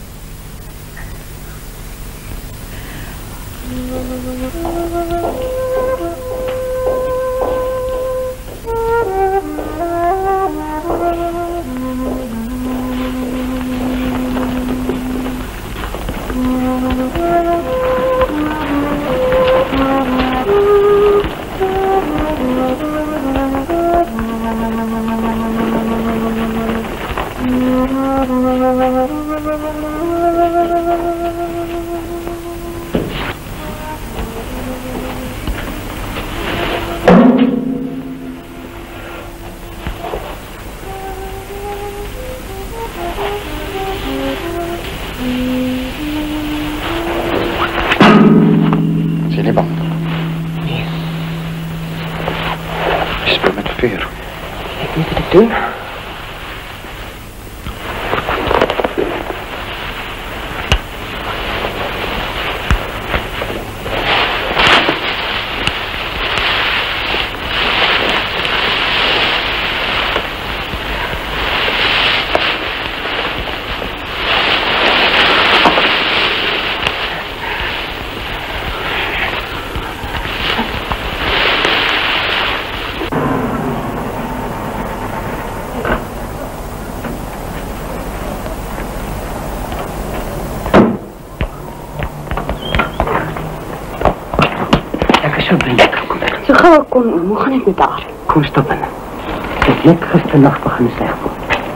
Zie je niet bang? Nee. Je speelt met vuur. Ik weet wat ik doe. Zo gauw ik kon, hoe gaan ik met haar? Kom stoppen. Ik heb net gisternacht begonnen slecht voelen.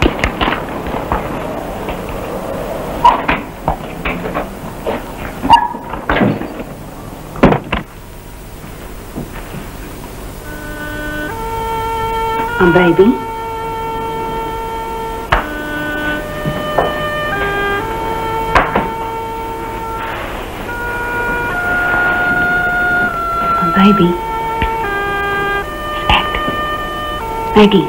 Een baby? Een baby? Maggie.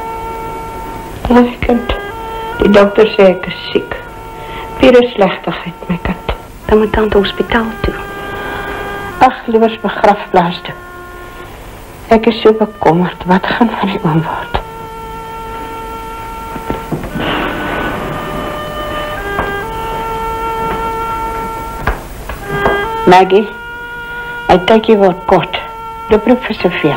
My kind, die dokter sê ek is siek. Pure slegtigheid, my kind. Dan moet tante hospitaal toe. Ag, liewers begrafplaas toe. Ek is so bekommerd, wat gaan van die oom word? Maggie, I take you word kort. Loop roep vir Sophia.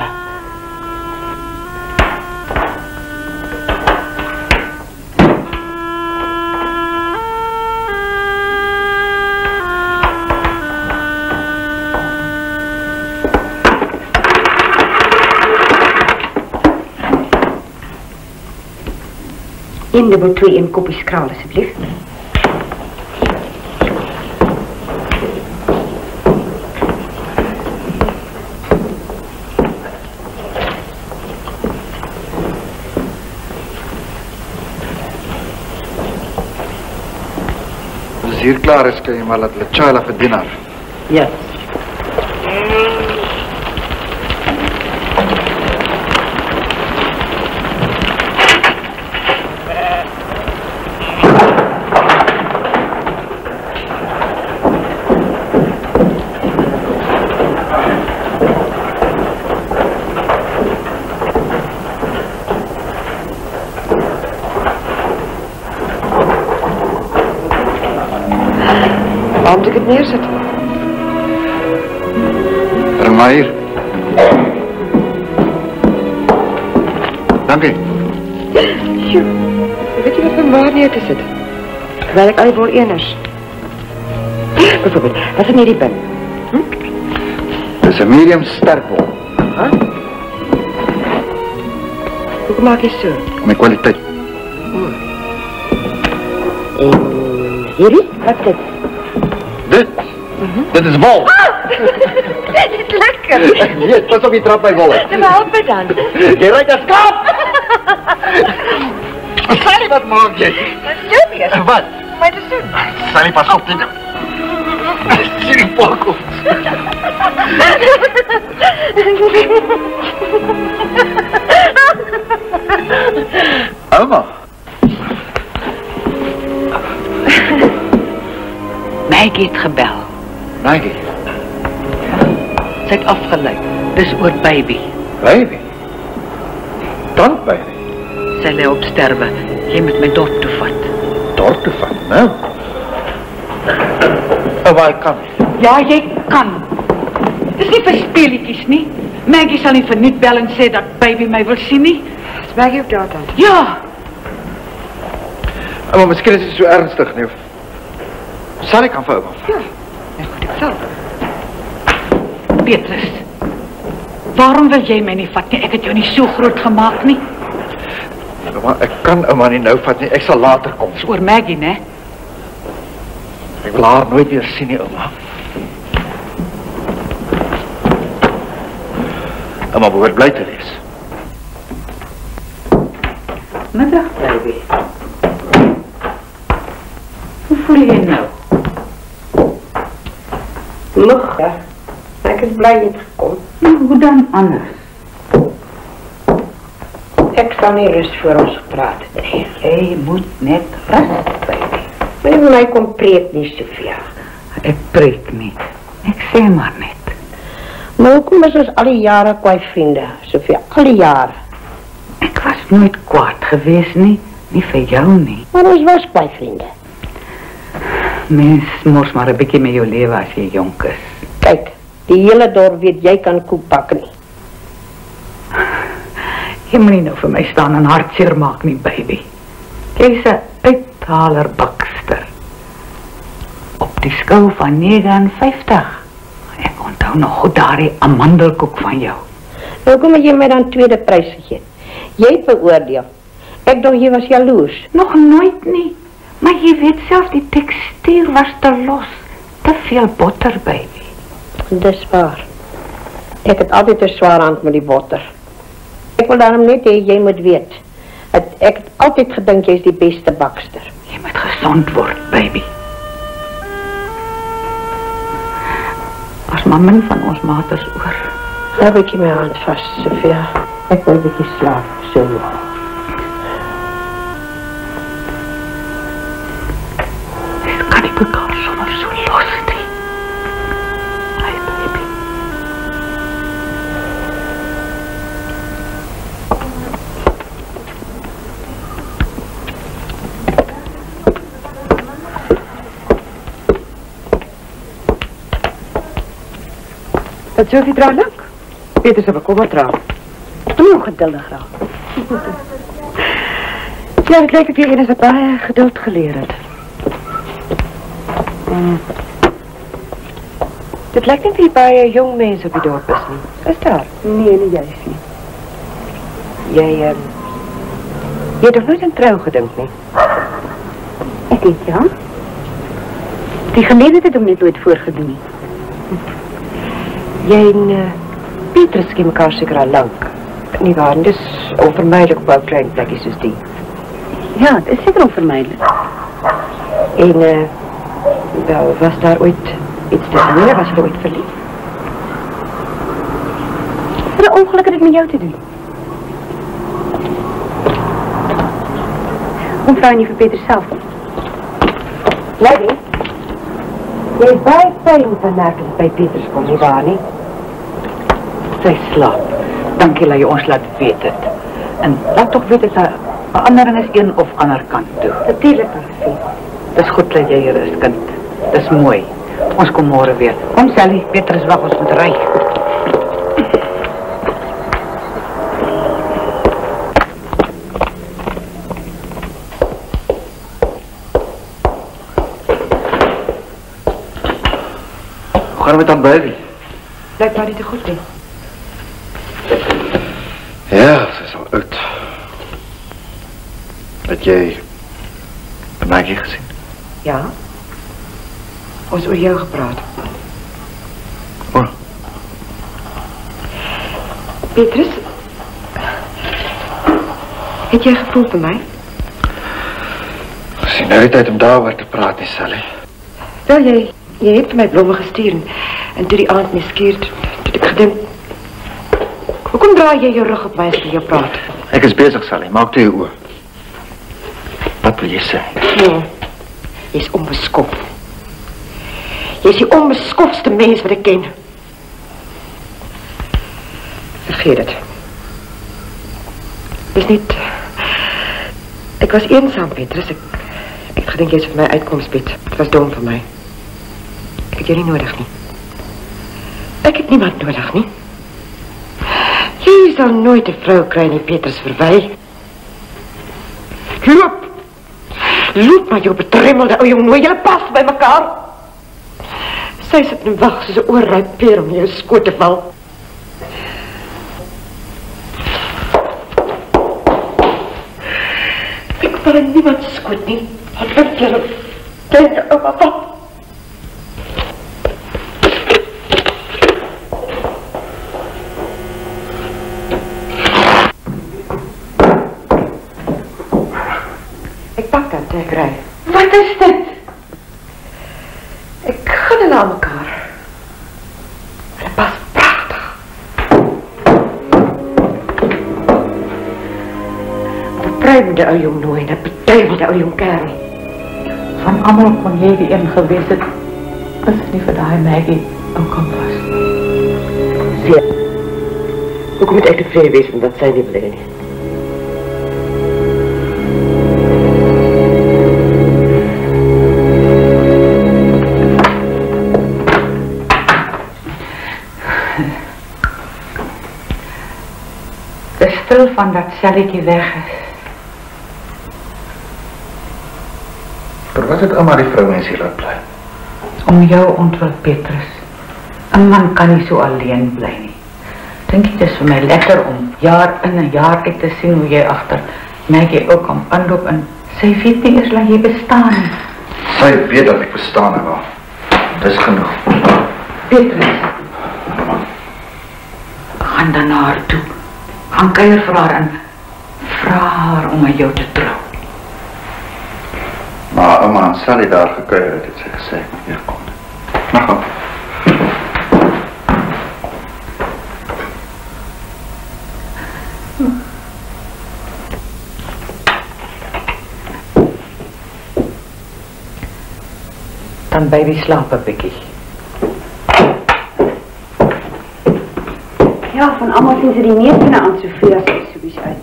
1 in koppies kraal, alsjeblieft. Als hier klaar is, kan je maar laten Chaila voor dinner. Ja. Waarom moet ik het neerzetten? Breng maar hier. Dank u. Tjoe. Weet je wat van waar neer te zetten? Terwijl ik al voor eners. Bijvoorbeeld, wat is er niet die pen? Dat is een medium sterkbol. Aha. Hoe maak je het zo? Met kwaliteit. En hierdie? Wat is dit? Dit? Dit is wol. Dit is lekker. Yes, pas op je trap bij wollen. Help me dan. Je rijdt als kap! Sally, wat maak je? Wat doe je? Wat? Maar dat is doen. Sally, pas op. Dit is die pokkel. Oma. Maggie het gebel. Maggie. Sy het afgeleid. Dis oor baby. Baby? Dank baby. Sy lê op sterwe. Jy moet my dorp toe vat. Dorp toe vat, nou? Waar kan nie? Ja, jy kan. Dis nie vir speelietjies nie. Maggie sal nie verniet bel en sê dat baby my wil sien nie. Is Maggie op daar dan? Ja. Maar miskien is het so ernstig nie. Sally kan vir ouma. Ja, dat moet ik zelf. Petrus, waarom wil jy my nie vat nie? Ek het jou nie so groot gemaak nie. Maar ek kan ouma nie nou vat nie. Ek sal later kom. Dis oor Maggie, né? Ek wil haar nooit weer sien nie, ouma. Ouma behoort bly te wees. Middag, baby. Hoe voel jy nou? Nog, ja. Ik is blij niet gekomen. Hoe dan anders? Ik zal niet rust voor ons praten. Nee. Jy moet net rust, baby. Maar mij komt preek niet zoveel. Ek preek nie. Ek sê maar net. Maar hoekom is ons alle jaren kwijt vrienden? Sofia, alle jaren. Ek was nooit kwaad geweest nie. Nie vir jou nie. Maar ons was kwijt vrienden. Mens mors maar 'n bietjie met jou lewe as jy jonk is. Kijk, die hele dorp weet jy kan koek bakken nie. Jy moet nie nou vir my staan en hartseer maak nie, baby. Jy's 'n uithaler bakster. Op die skou van 59. Ek onthou nog goed daardie amandelkoek van jou. Hoekom het jy my dan tweede prys gegee? Jy het veroordeel. Ek dink jy was jaloers. Nog nooit nie. Maar jy weet self die tekstuur was te los. Te veel botter, baby. Dis waar. Ek het altyd 'n swaar hand met die botter. Ek wil daarom net hê jy moet weet. Ek het altyd gedink jy's die beste bakster. Jy moet gesond word, baby. As maar min van ons maters oor. Nou heb jy my hand vast, Sofia. Ek wil 'n bietjie slaap, so. Dit kan nie mekaar sommer so los nie. Hey, baby. Wat zoek je trouw lang? Peter is op een trouw. Ongeduldig raak. Ja, het lijkt dat je eens een paar geduld geleerd hebt. Het lijkt niet die paar jong mensen op je dorp is niet. Is daar? Nee, niet juist niet. Jij, Jy het nog nooit aan trou gedink nie? Ek het ja. Die geleentheid het hom net nooit voorgedoen nie. Jy en Petrus ken mekaar seker al lank. Nie waar, dis onvermijdelik op 'n klein plekkie soos die. Ja, het is seker onvermijdelik. En, wel, was daar ooit iets tussen julle? Was jy ooit verliefd? Wat 'n ongeluk het ek met jou te doen? Kom vra nie vir Petrus self nie. Lady, jy is baie fijn vandaag by Petrus kom, nie waar nie? Sy slaap. Dankie dat jy ons laat weet het. En laat toch weet dat 'n verandering is een of ander kant toe. Natuurlijk, Parfie. Dis goed dat jy hier is, kind. Dis mooi. Ons kom môre weer. Kom Sally, Petrus wag, ons moet ry. Hoe gaan het met aan baby? Blijkt maar niet te goed nie. Ja, ze is al oud. Het jy Maggie gezien? Ja. Ons oor jou gepraat. O. Petrus, het jy gevoel vir my? Sien nou die tyd om daaroor te praat nie, Sally. Wel, jy het vir my blomme gestuur en toe die aand neskeerd, toe ek gedink, hoekom draai jy jou rug op my as ek jou praat? Ek is bezig, Sally. Maak toe jou oor. Wat wil jy sê? Nee, jy is onbeskof. Jy is die onbeskofste mens wat ek ken. Vergeet het. Dis niet... Ek was eensaam, Petrus. Ek het gedink jy is vir my uitkomst bied. Het was dom vir my. Ek het jou nie nodig nie. Ek het niemand nodig nie. Jy sal nooit 'n vrou kry nie, Petrus Verwy. Loop! Loop maar jou betremmelde ou jong nooi, julle pas by mekaar. Sy sit en wag soos 'n oorryp peer om jou skoot te val. Ek val in niemand skoot nie. Wat vind julle? Kijk, ouma, wat? Ek pak dat, ek ry. Wat is dit? Ek gaan hulle aan mekaar. Hulle pas prachtig. Bepruimende ou jong nooi en 'n beduimende ou jong kerel. Van almal kon jy die een gewees het, as het nie vir daai Maggie ook al was. Seer. Hoekom moet ek tevrede wees met wat sy nie wil hê nie? Dis stil van dat Sallytjie weg is. Maar wat het ouma die vrouwens hier laat bly? Om jou ontwil, Petrus. 'n Man kan nie so alleen bly nie. Dink jy dit is vir my lekker om jaar in en jaar uit te sien hoe jy agter Maggie ook om aanloop en sy weet nie eers dat jy bestaan nie. Sy weet dat ek bestaan en wel. Dis genoeg. Petrus, gaan dan na haar toe. Gaan kuier vir haar en vra haar om met jou te trou. Maar ouma en Sally daar gekuier het sy gesê ek moet weer kom. Maar gaan. Dan baby slaap 'n bietjie. Ja, van almal sien sy die meeste aan Sofia se sobies uit.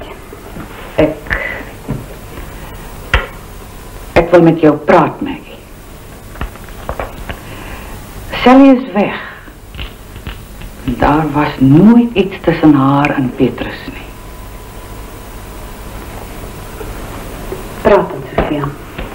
Ek wil met jou praat, Maggie. Sally is weg. Daar was nooit iets tussen haar en Petrus nie. Praat dan, Sofia.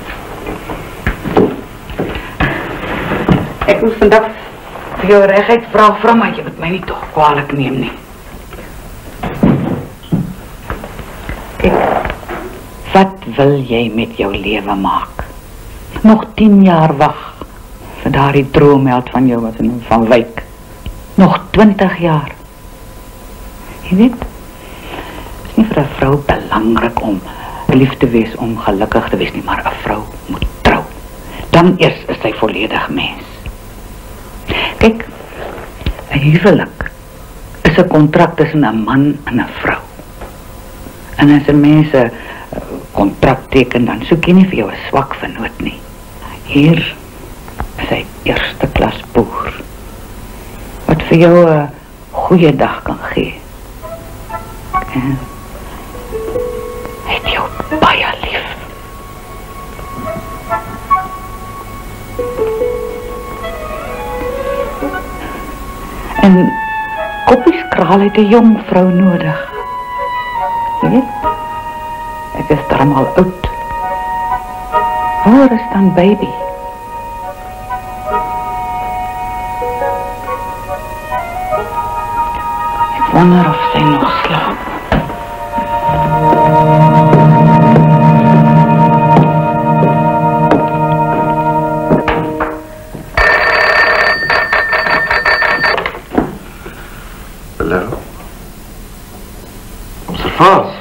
Ek moet vandag vir jou reguit vra, maar jy moet my nie tog kwaadlik neem nie. Wat wil jy met jou lewe maak? Nog 10 jaar wag vir daardie droomheld van jou wat in Van Wyk. Nog 20 jaar. Jy weet, is nie vir 'n vrou belangrik om lief te wees, om gelukkig te wees nie, maar 'n vrou moet trou. Dan eers is sy volledig mens. Kyk, 'n huwelik is 'n kontrak tussen 'n man en 'n vrou. En as 'n mens 'n kontrak teken, dan soek jy nie vir jou 'n swak vennoot nie. Hier is hy eerste klas boer, wat vir jou 'n goeie dag kan gee. En het jou baie lief. En Koppieskraal het 'n jong vrou nodig. Jy weet, ek is darm al oud. Waar is dan baby? Ek wonder of sy nog slaap. Hallo? Observaas.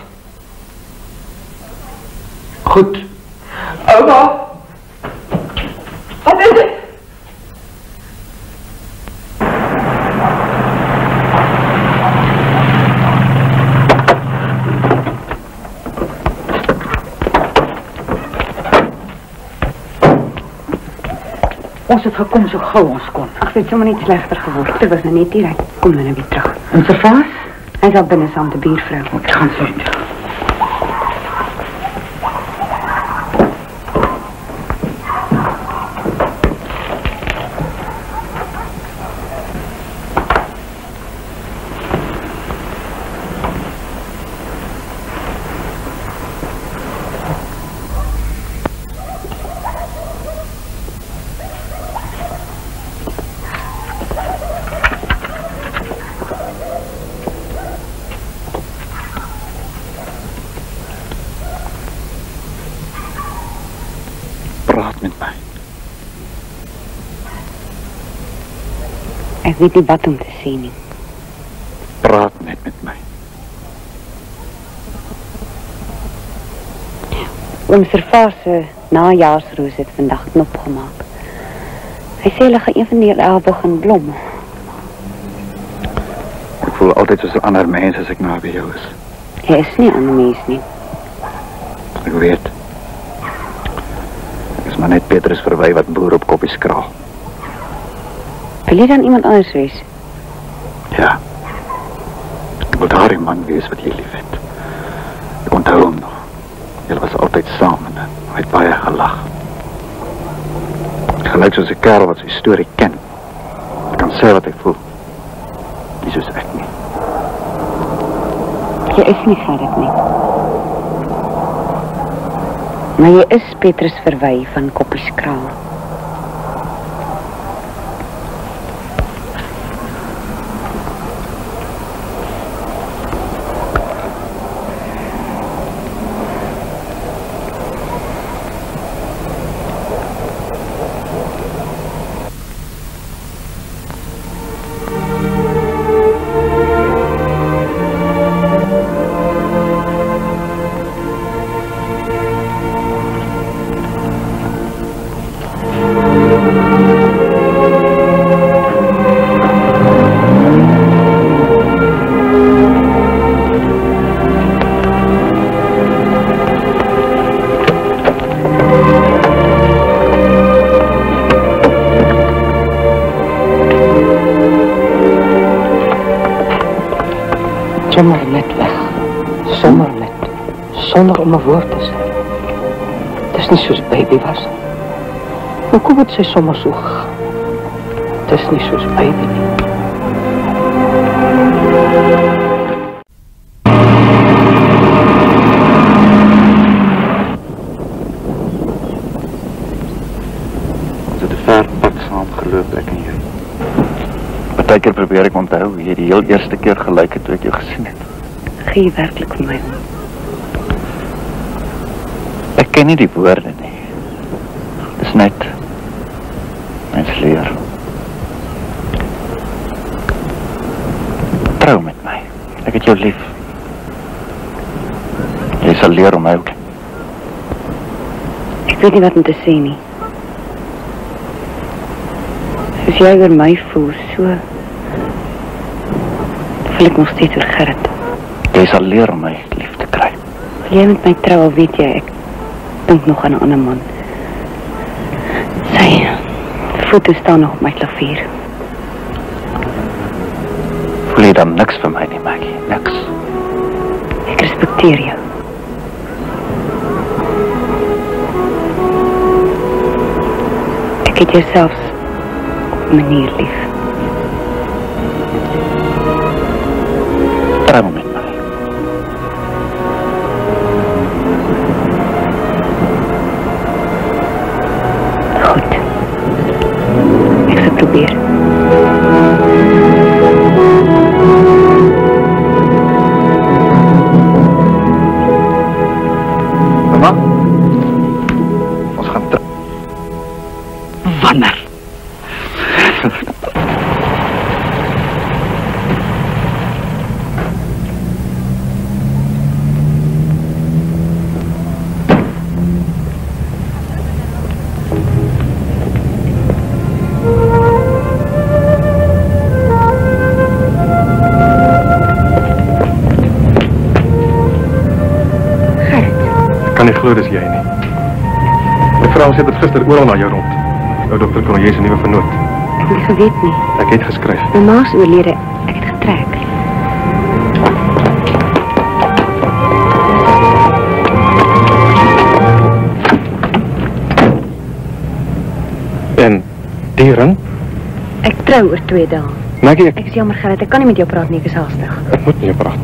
Goed. Ouma! Wat is dit? Ons het gekom so gauw ons kon. Ag, dit het sommer niet slegter geword. Dit was nou net hier. Kom nou weer terug. En Servaas? Hy is al binne saam met die buurvrou. Ek gaan sien. Praat met my. Ek weet nie wat om te sê nie. Praat net met my. Oom Servaas se najaarsroos het vandag knop gemaak. Hy sê hulle gaan een van die dae begin blom. Ek voel altyd soos 'n ander mens as ek naby jou is. Hy is nie 'n ander mens nie. Ek weet. Ek is maar net Petrus Verwy wat boer op Koppieskraal. Wil jy dan iemand anders wees? Ja. Ek wil daardie man wees wat jy liefhet. Ek onthou hom nog. Julle was altyd saam en hy het baie gelag. Gelyk soos 'n kerel wat sy storie ken. Ek kan sê wat ek voel. Nie soos ek nie. Jy is nie Gerrit nie. Maar jy is Petrus Verwy van Koppieskraal. Sommer net weg. Sommer net. Sonder om 'n woord te sê. Dis nie soos baby was. Hoekom het sy sommer so gegaan? Dis nie soos baby nie. Ons het 'n ver pad saam geloop, ek en jy. Partykeer probeer ek onthou hoe jy die heel eerste keer gelyk het toe ek jou gesien het. Gee jy werklik vir my? ken nie die woorde nie. Dis net mens leer. Trou met my. Ek het jou lief. Jy sal leer om my ook. Ek weet nie wat om te sê nie. Soos jy oor my voel, so voel ek nog steeds oor Gerrit. Jy sal leer om my lief te kry. Wil jy met my trou, al weet jy, ek dink nog aan 'n ander man. Sy foto staan nog op my klavier. Voel jy dan niks vir my nie, Maggie? Niks. Ek respekteer jou. Ek het jou selfs op 'n manier lief. Trou met my. Goed. Ek sal probeer. Mama? Ons gaan trou. Wanneer? Kan nie glo dis jy nie. My vrou sê dit gister oral na jou rond. Ou dokter kon jy se nuwe vernoot. Ek het nie geweet nie. Ek het geskryf. My ma is oorlede. Ek het getrek. En die ring? Ek trou oor 2 dae. Maggie, Ek is jammer Gerrit, ek kan nie met jou praat nie, ek is haastig. ek moet nie praat.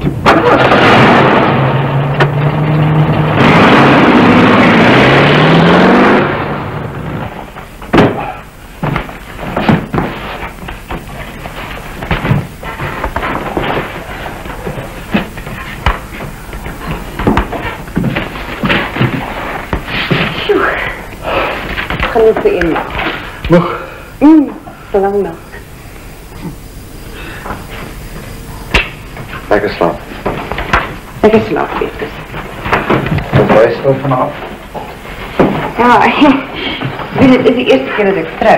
Genoeg vir een dag. Nog? Verlang nog. Lekker slaap. Lekker slaap, Petrus. Wat reis jy vanaf? Ja, dit is die eerste keer dat ek trou.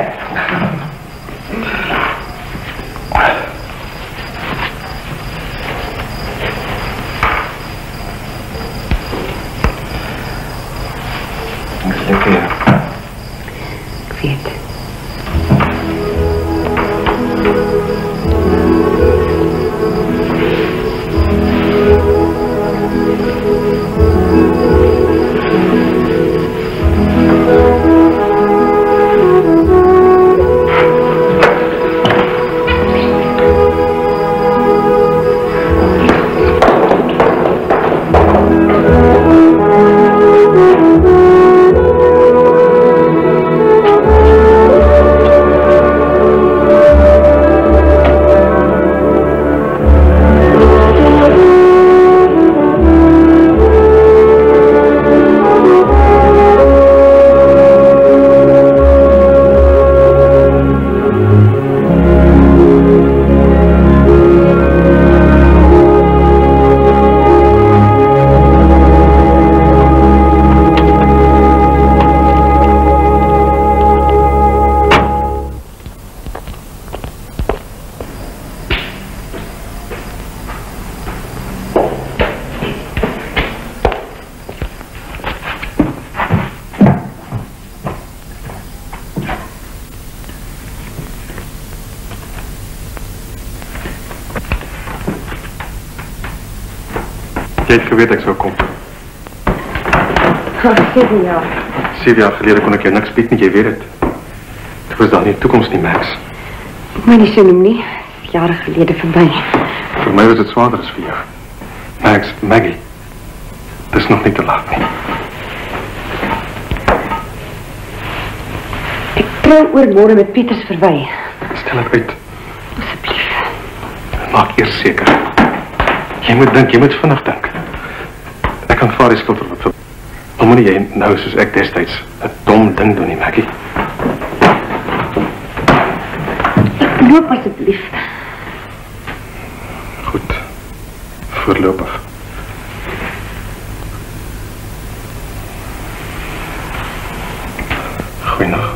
Ek is lekker, ja. Ek weet. Jy het geweet ek sou kom. 7 jaar. 7 jaar gelede kon ek jou niks bied nie, jy weet het. Dit was dan nie toekoms nie, Max. Ek my nie so noem nie. Jare gelede verby. Vir my was dit swaarder as vir jou. Max, Maggie, dit is nog nie te laat nie. Ek trou oor môre met Pieters verby. Stel dit uit. Asseblief. Maak eers seker. Jy moet dink, jy moet vinnig dink. Ek aanvaar die skuld wat vir Moet jy nou soos ek destyds 'n dom ding doen nie, Maggie? Loop asseblief. Goed. Voorlopig. Goeienaand.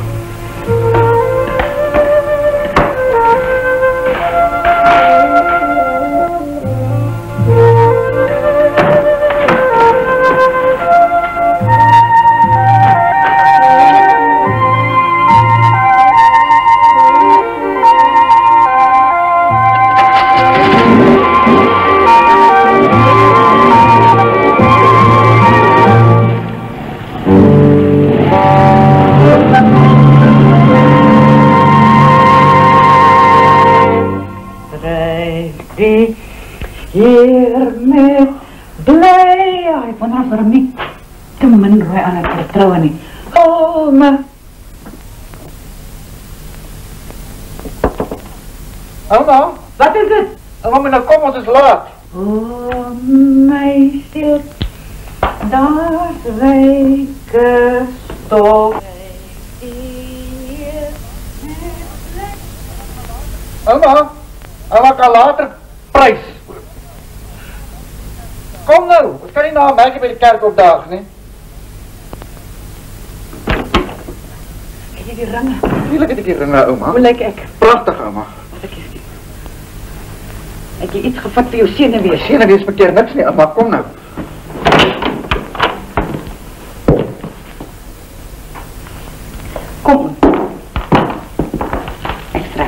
Hier met blij. Ja, ik wonder of er niet te min rooi aan het vertrouwen nie. Oh, maar. Oma, Wat is het? oma, nou kom, ons is laat. Oh, my ziel. Daar rijke stof. Oma kan later prys. Kom nou, ons kan nie na 'n merkie by die kerk opdaag nie. Heb je die ringen? Natuurlijk heb ik die ringen, oma. Hoe lijk ik? Prachtig, oma. Heb je iets gevat voor je zenuwees? Zenuwees verkeer niks nie, oma, kom nou. Kom. Extra.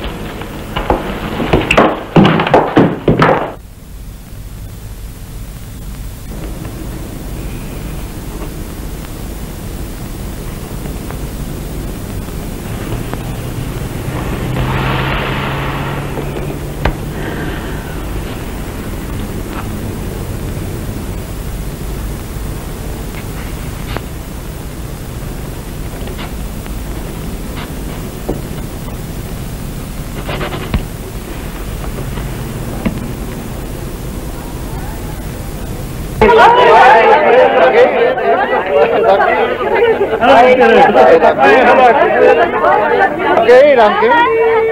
Oké, dank je.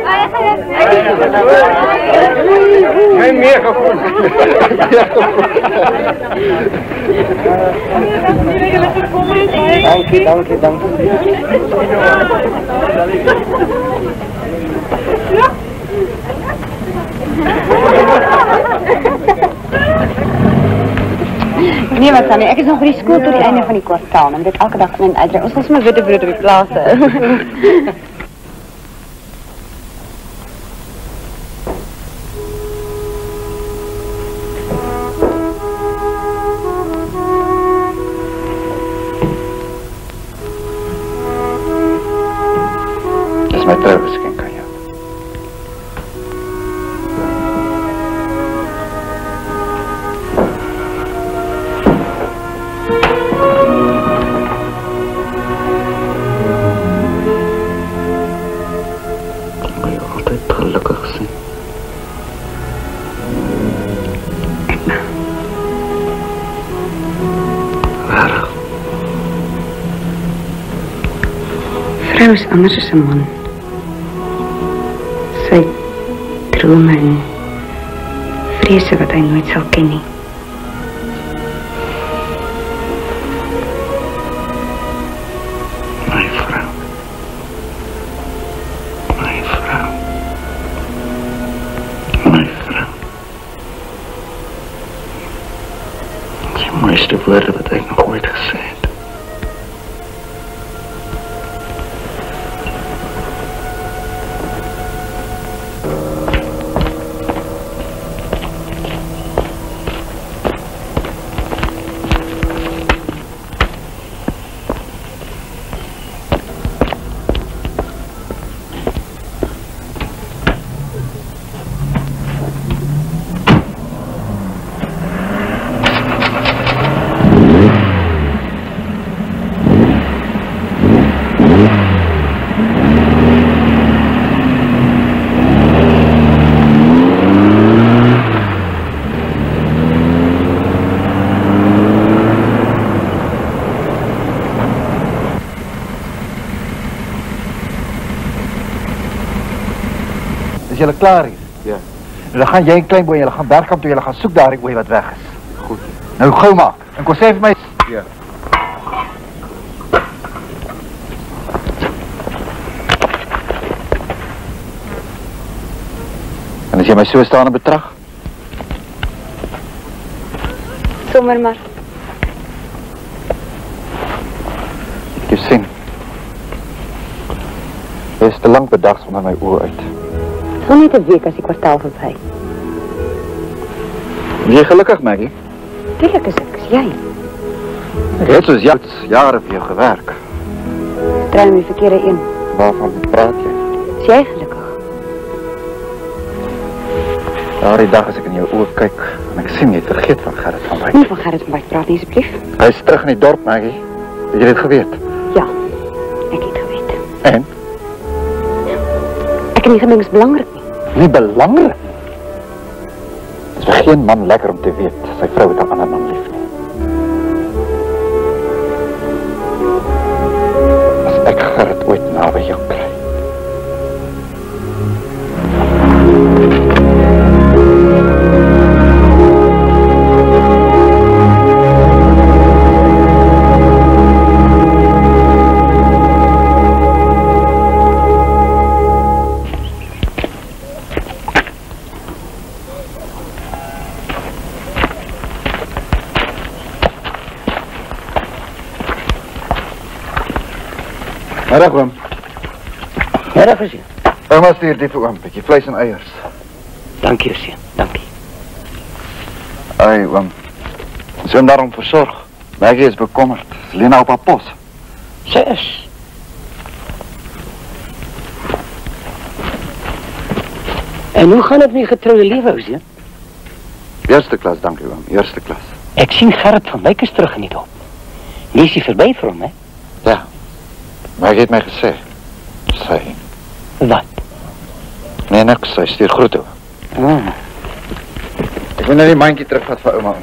Geen meer gevoel. Dank je, dank je, dank Nee, wat Sannie, ek is nog by die skool tot die einde van die kwartaal en dit elke dag in en uitry. Ons gaan sommer witbrood op die plaas hou. Dis my trouwgeskenk aan jou. Vrou is anders as 'n man. Sy drome en vrese wat hy nooit sal ken nie. My vrou. My vrou. My vrou. Die mooiste woorde wat ek nog ooit gesê het. Is jullie klaar hier? Ja. Nou, dan gaan jy en Kleinboy, julle gaan Bergkamp toe, julle gaan soek daar die ooi wat weg is. Goed. Nou gou maak. En kom sê vir my. Ja. En as jy my so staan en betrag? Sommer maar. Jy sien. Jy is te lang bedags onder my oë uit. So net 'n week as die kwartaal verby. Is jy gelukkig, Maggie? Tuurlik is ek, is jy. Ek het soos jare vir jou gewerk. Trou my verkeerde een. Waarvan praat jy? Is jy gelukkig? Daardie dag as ek in jou oë kyk en ek sien jy het vergeet van Gerrit van Wyk. Nie van Gerrit van Wyk praat nie asseblief. Hy is terug in die dorp, Maggie. Het jy dit geweet? Ja, ek het geweet. En? Ek het nie gedink is belangrik nie. Nie belangrik nie. Dit is vir geen man lekker om te weet sy vrou het 'n ander man lief nie. As ek Gerrit ooit naby jou kry. Middag, oom. Middag, seun. Ouma stuur die vir oom, bietjie vleis en eiers. Dankie, seun. Dankie. Ai, oom. Ons moet daarom versorg. Maggie is bekommerd. Sy leen op haar pos. Sy is. En hoe gaan dit met getroude lewe, seun? Eerste klas, dankie oom. Eerste klas. Ek sien Gerrit van Wyk is terug in die dorp. Nie is hy verby vir hom, hè? Ja. Maggie het my gesê. Sy. Wat? Nee, niks. Sy stuur groete. Ek wil nou die mandjie terugvat vir ouma.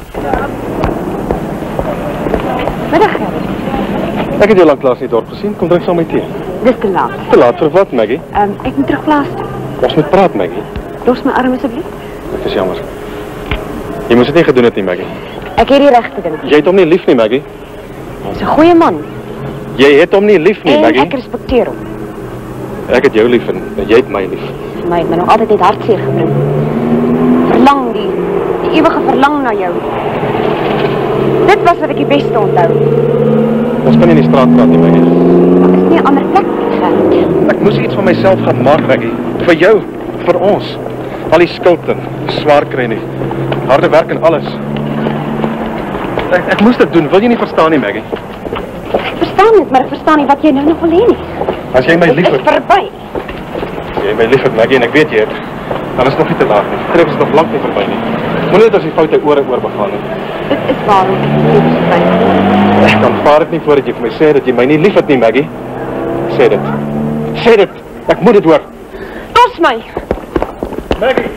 Middag, Gerrit. Ek het jou lanklaas in die dorp gesien. Kom drink saam met my tee. Dis te laat. Te laat vir wat, Maggie? Ek moet terug plaas toe. Ons moet praat, Maggie. Los my arm asseblief. Dit is jammer. Jy moes dit nie gedoen het nie, Maggie. Ek het die regte ding. Jy het hom nie lief nie, Maggie. Hy's 'n goeie man. Jy het hom nie lief nie, En Maggie. ek respekteer hom. Ek het jou lief en jy het my lief. Vir my het my nog altyd net hartseer gebring. Verlang die ewige verlang na jou. Dit was wat ek die beste onthou. Ons kan nie in die straat praat nie, Maggie. Daar is nie 'n ander plek nie, Gerrit. Ek moes iets van myself gaan maak, Maggie. Vir jou, vir ons. Al die skuld en swaar kry nie. Harde werk en alles. Ek moes dit doen, wil jy nie verstaan nie, Maggie? Ek verstaan dit, maar ek verstaan nie wat jy nou nog wil hê nie. As jy my lief Dit het, is verby. as jy my lief het, Maggie, en ek weet jy het, dan is het nog nie te laat nie. Tref is nog lang nie verby nie. Moenie net as die foute ore oorbegaan nie. Dit is waarom ek dit verby. Ek kan vaar dit nie voordat jy vir my sê dat jy my nie lief het nie, Maggie. Sê dit. Sê dit. Ek moet dit hoor. Los my. Maggie.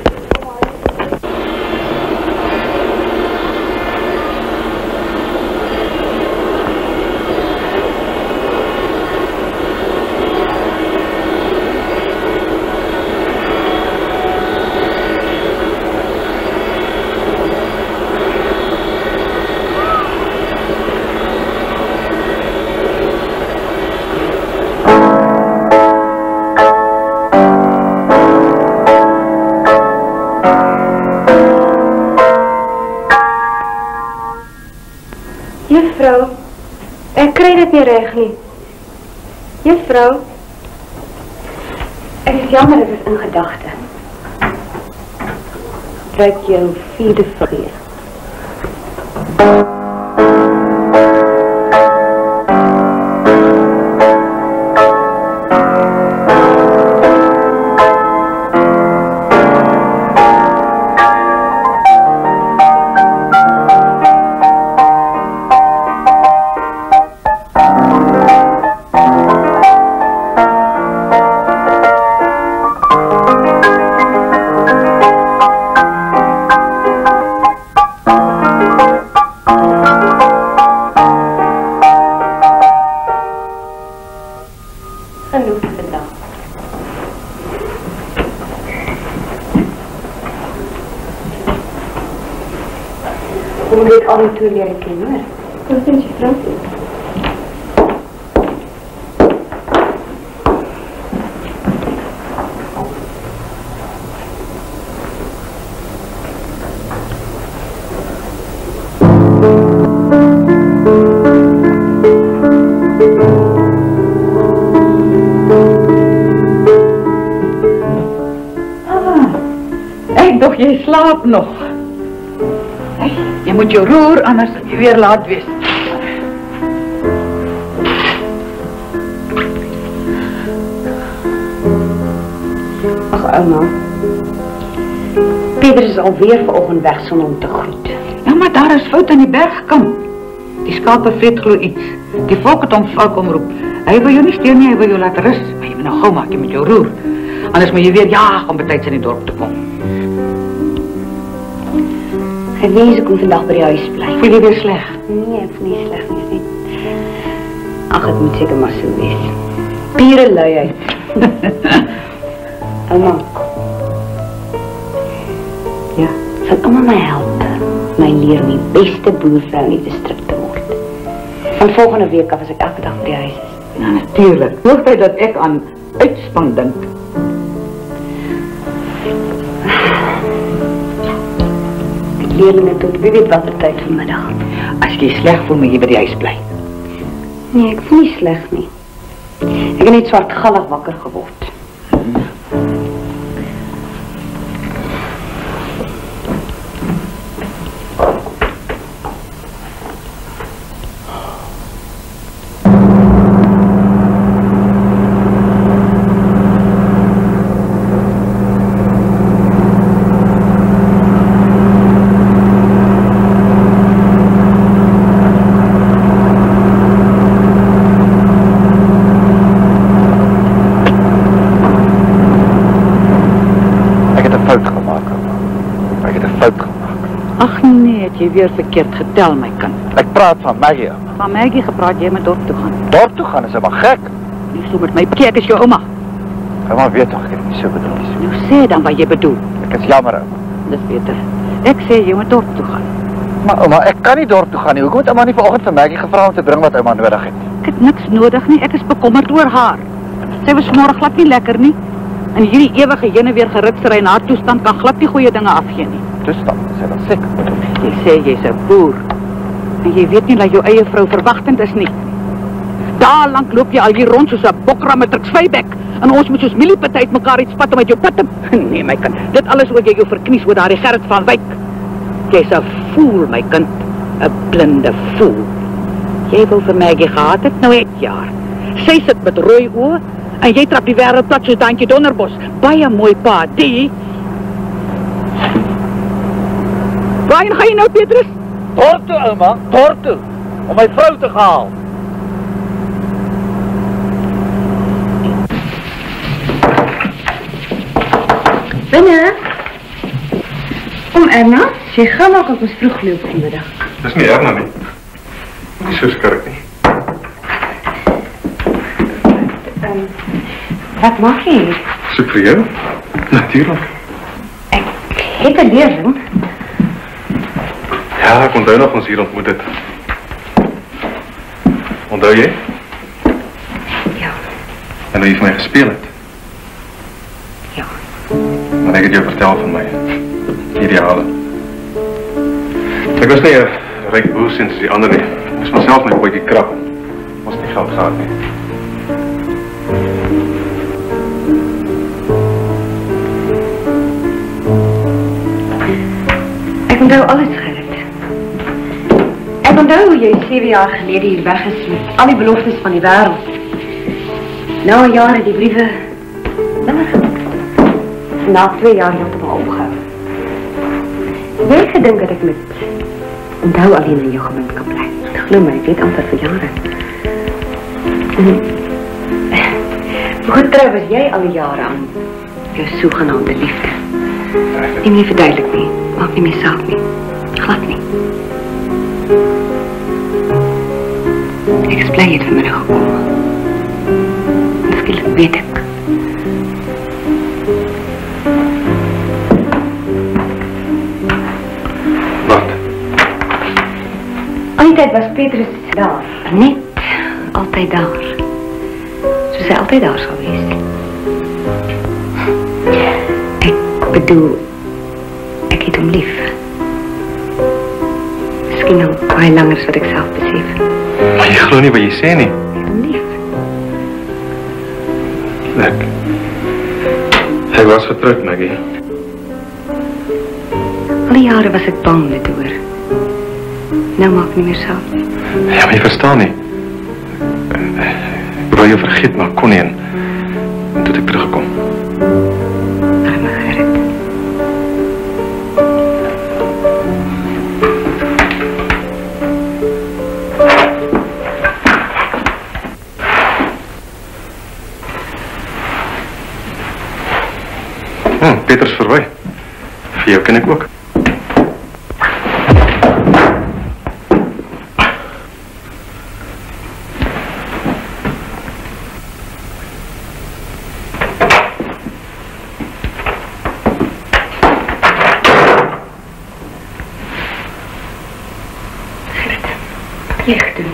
Juffrou, ek kry dit nie reg nie. Juffrou, Ek is jammer, dit is in gedagte. Ruik jou vierde vrees. Hoe moet ik al die twee leren kennen, hoor? Wat vind je, vrouw? Doch jy slaap nog. Hey, jy moet jou roer, anders jy weer laat wees. Ach, ouma. Peter is alweer vanoggend weg sonder om te groet. Ja, maar daar is fout aan die bergkant. Die skape vreet glo iets. Die volk het hom valk omroep. Hy wil jou nie steur nie, hy wil jou laat rus. Maar jy moet nou gou maak, jy moet jou roer. Anders moet jy weer jaag om betyds in die dorp te kom. Ek wens ek kon vandag by die huis bly. Voel jy weer sleg? Nee, ek voel nie sleg nie. Ag, het moet seker maar so wees. Pure luiheid. Ouma. Ja, sal ouma my help. My leer om die beste boervrou in die distrik te word. Van volgende week af as ek elke dag by die huis is. Ja, natuurlijk. Hoort hy dat ek aan uitspan dink? Leerlinge tot wie weet wat tyd vanmiddag. As jy sleg voel, moet jy by die huis bly. Nee, ek voel nie sleg nie. Ek het net swartgallig wakker geword. Jy weer verkeerd getel, my kind. Ek praat van Maggie. Van Maggie gepraat, jy moet dorp toe gaan. Dorp toe gaan, is hy maar gek? Nie so met my kyk, is jou ouma. Ouma weet toch, ek het nie so bedoel nie. Nou sê dan wat jy bedoel. Ek is jammer, ouma. Dis beter. Ek sê jy moet dorp toe gaan. Maar ouma, ek kan nie dorp toe gaan nie. Hoekom het ouma nie vanoggend vir Maggie gevra om te bring wat ouma nodig het? Ek het niks nodig nie, ek is bekommerd oor haar. Sy was vanmorgen glad nie lekker nie. En hierdie ewige heen en weer geritsry in haar toestand kan glad nie goeie dinge afgee nie. Toestand, is hy dan siek? Jy sê jy's 'n boer. En jy weet nie dat jou eie vrou verwagtend is nie. Daar lank loop jy al hier rond soos 'n bokram met 'n swyebek. En ons moet soos mieliepitte uit mekaar iets vat om uit jou pad te... Nee, my kind, dit alles oor jy jou verknies oor daardie Gerrit van Wyk. Jy's 'n fool, my kind. 'n blinde fool. Jy wil vir Maggie gehad het, nou het jaar. Sy sit met rooi oë en jy trap die wêreld plat soos Dantjie Donderbos. Baie mooi pa, die. Waarheen ga jy nou, Petrus? Dorp toe, ouma, dorp toe. Om my vrou te haal. Binne. Kom Erna, sy gaan maak op ons vroeg loop vanmiddag. Dis nie Erna nie. Nie so skerp nie. Wat maak jy hier? Soek vir jou? Natuurlijk. Ek het 'n leerling. Ja, ek onthou nog ons hier ontmoet het. Onthou jy? Ja. En hoe jy vir my gespeel het? Ja. Maar ek het jou vertel van my ideale. Ek was nie 'n ryk boer soos die ander nie. Ek moes myself my potjie krap. Ons het nie geld gehad nie. Ek onthou alles, Gerrit. Ek onthou hoe jy 7 jaar gelede hier weg is met al die beloftes van die wêreld. Na 'n jaar het die briewe nimmer gedink. Na 2 jaar heeltemal opgehou. Jy het gedink dat ek met onthou alleen in jou gebind kan bly. Glo my, ek weet amper vir jare. Hoe getrou was jy al die jare aan jou sogenaamde liefde? Nie meer verduidelik nie. Maak nie meer saak nie. Glad nie. Ek is bly jy het vanmiddag gekom. Skielik weet ek. Wat? Al die tyd was Petrus daar. Net altyd daar. Soos hy altyd daar sal wees. Ek bedoel, ek het hom lief. Miskien nou baie langer as wat ek self besef. Maar jy glo nie wat jy sê nie. Ek het hom lief. Ek was vertroud, Maggie. Al die jare was ek bang om dit te hoor. Nou maak nie meer saak. Ja, maar jy verstaan nie. Ek wou jou vergeet, maar kon nie en toe het ek teruggekom. Arme Gerrit. Peter is verby. Vir jou ken ek ook. Licht doen.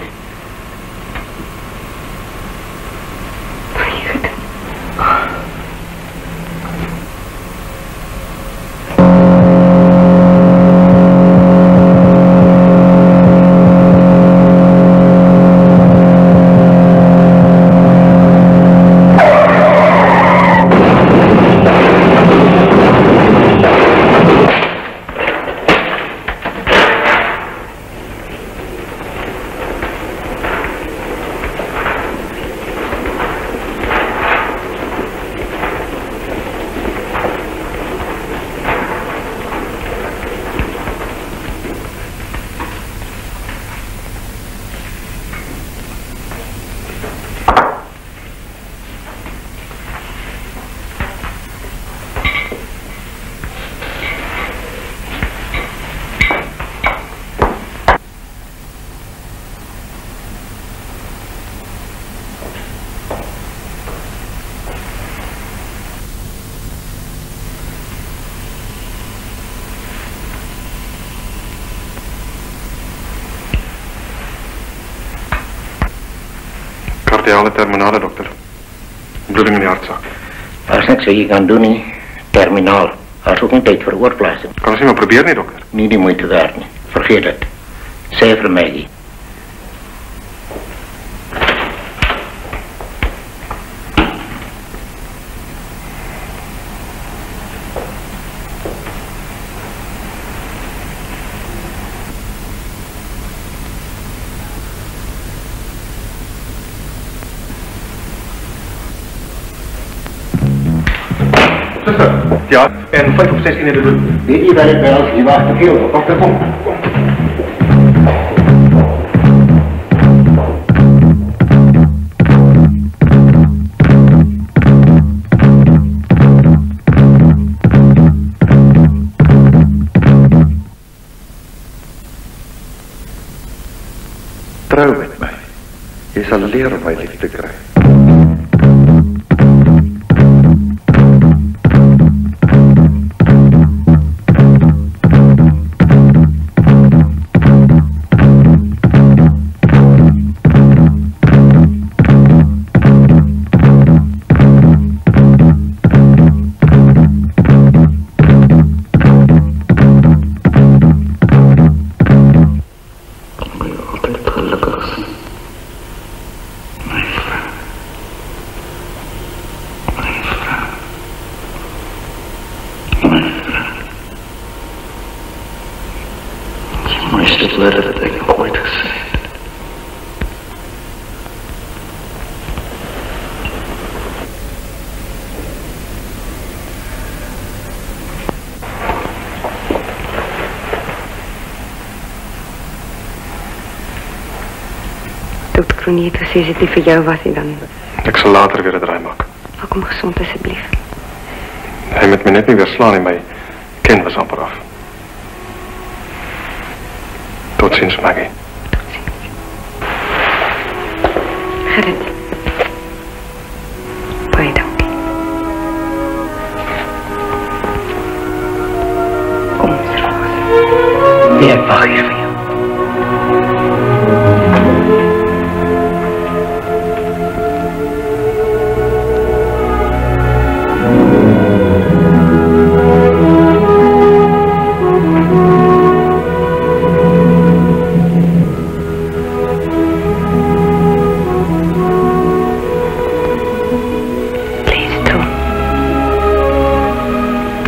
Kardiale terminale, dokter. Bloeding in die hartsak. Daar is niks wat jy kan doen nie. Terminaal. Daar is ook nie tyd vir oorplasing. Kan ons nie maar probeer nie, dokter? Nie die moeite werd nie. Vergeet het. Sê vir Maggie. Ja, en 5 of 6 in de doen. Weet je wel het wel als je wacht te veel. Dokter, kom. Trouw met mij. Je zal leren mij lief te krijgen. Letter that they can quite say. Dokter Kroon het gesê as dit nie vir jou was nie dan. Ek sal later weer 'n draai maak. Maak hom gesond asseblief. Hy moet my net nie weer slaan nie, my ken was amper af. Tot ziens, Maggie. Tot ziens. Gerrit. Baie dankie. Kom, ons raas. Nee, ek wag hier vir jou.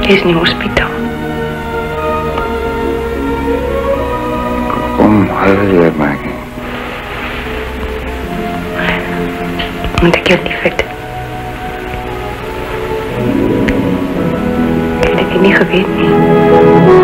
Jy is in die hospitaal. Kom, huil weer, Maggie. Want ek jou lief het. Het ek nie geweet nie.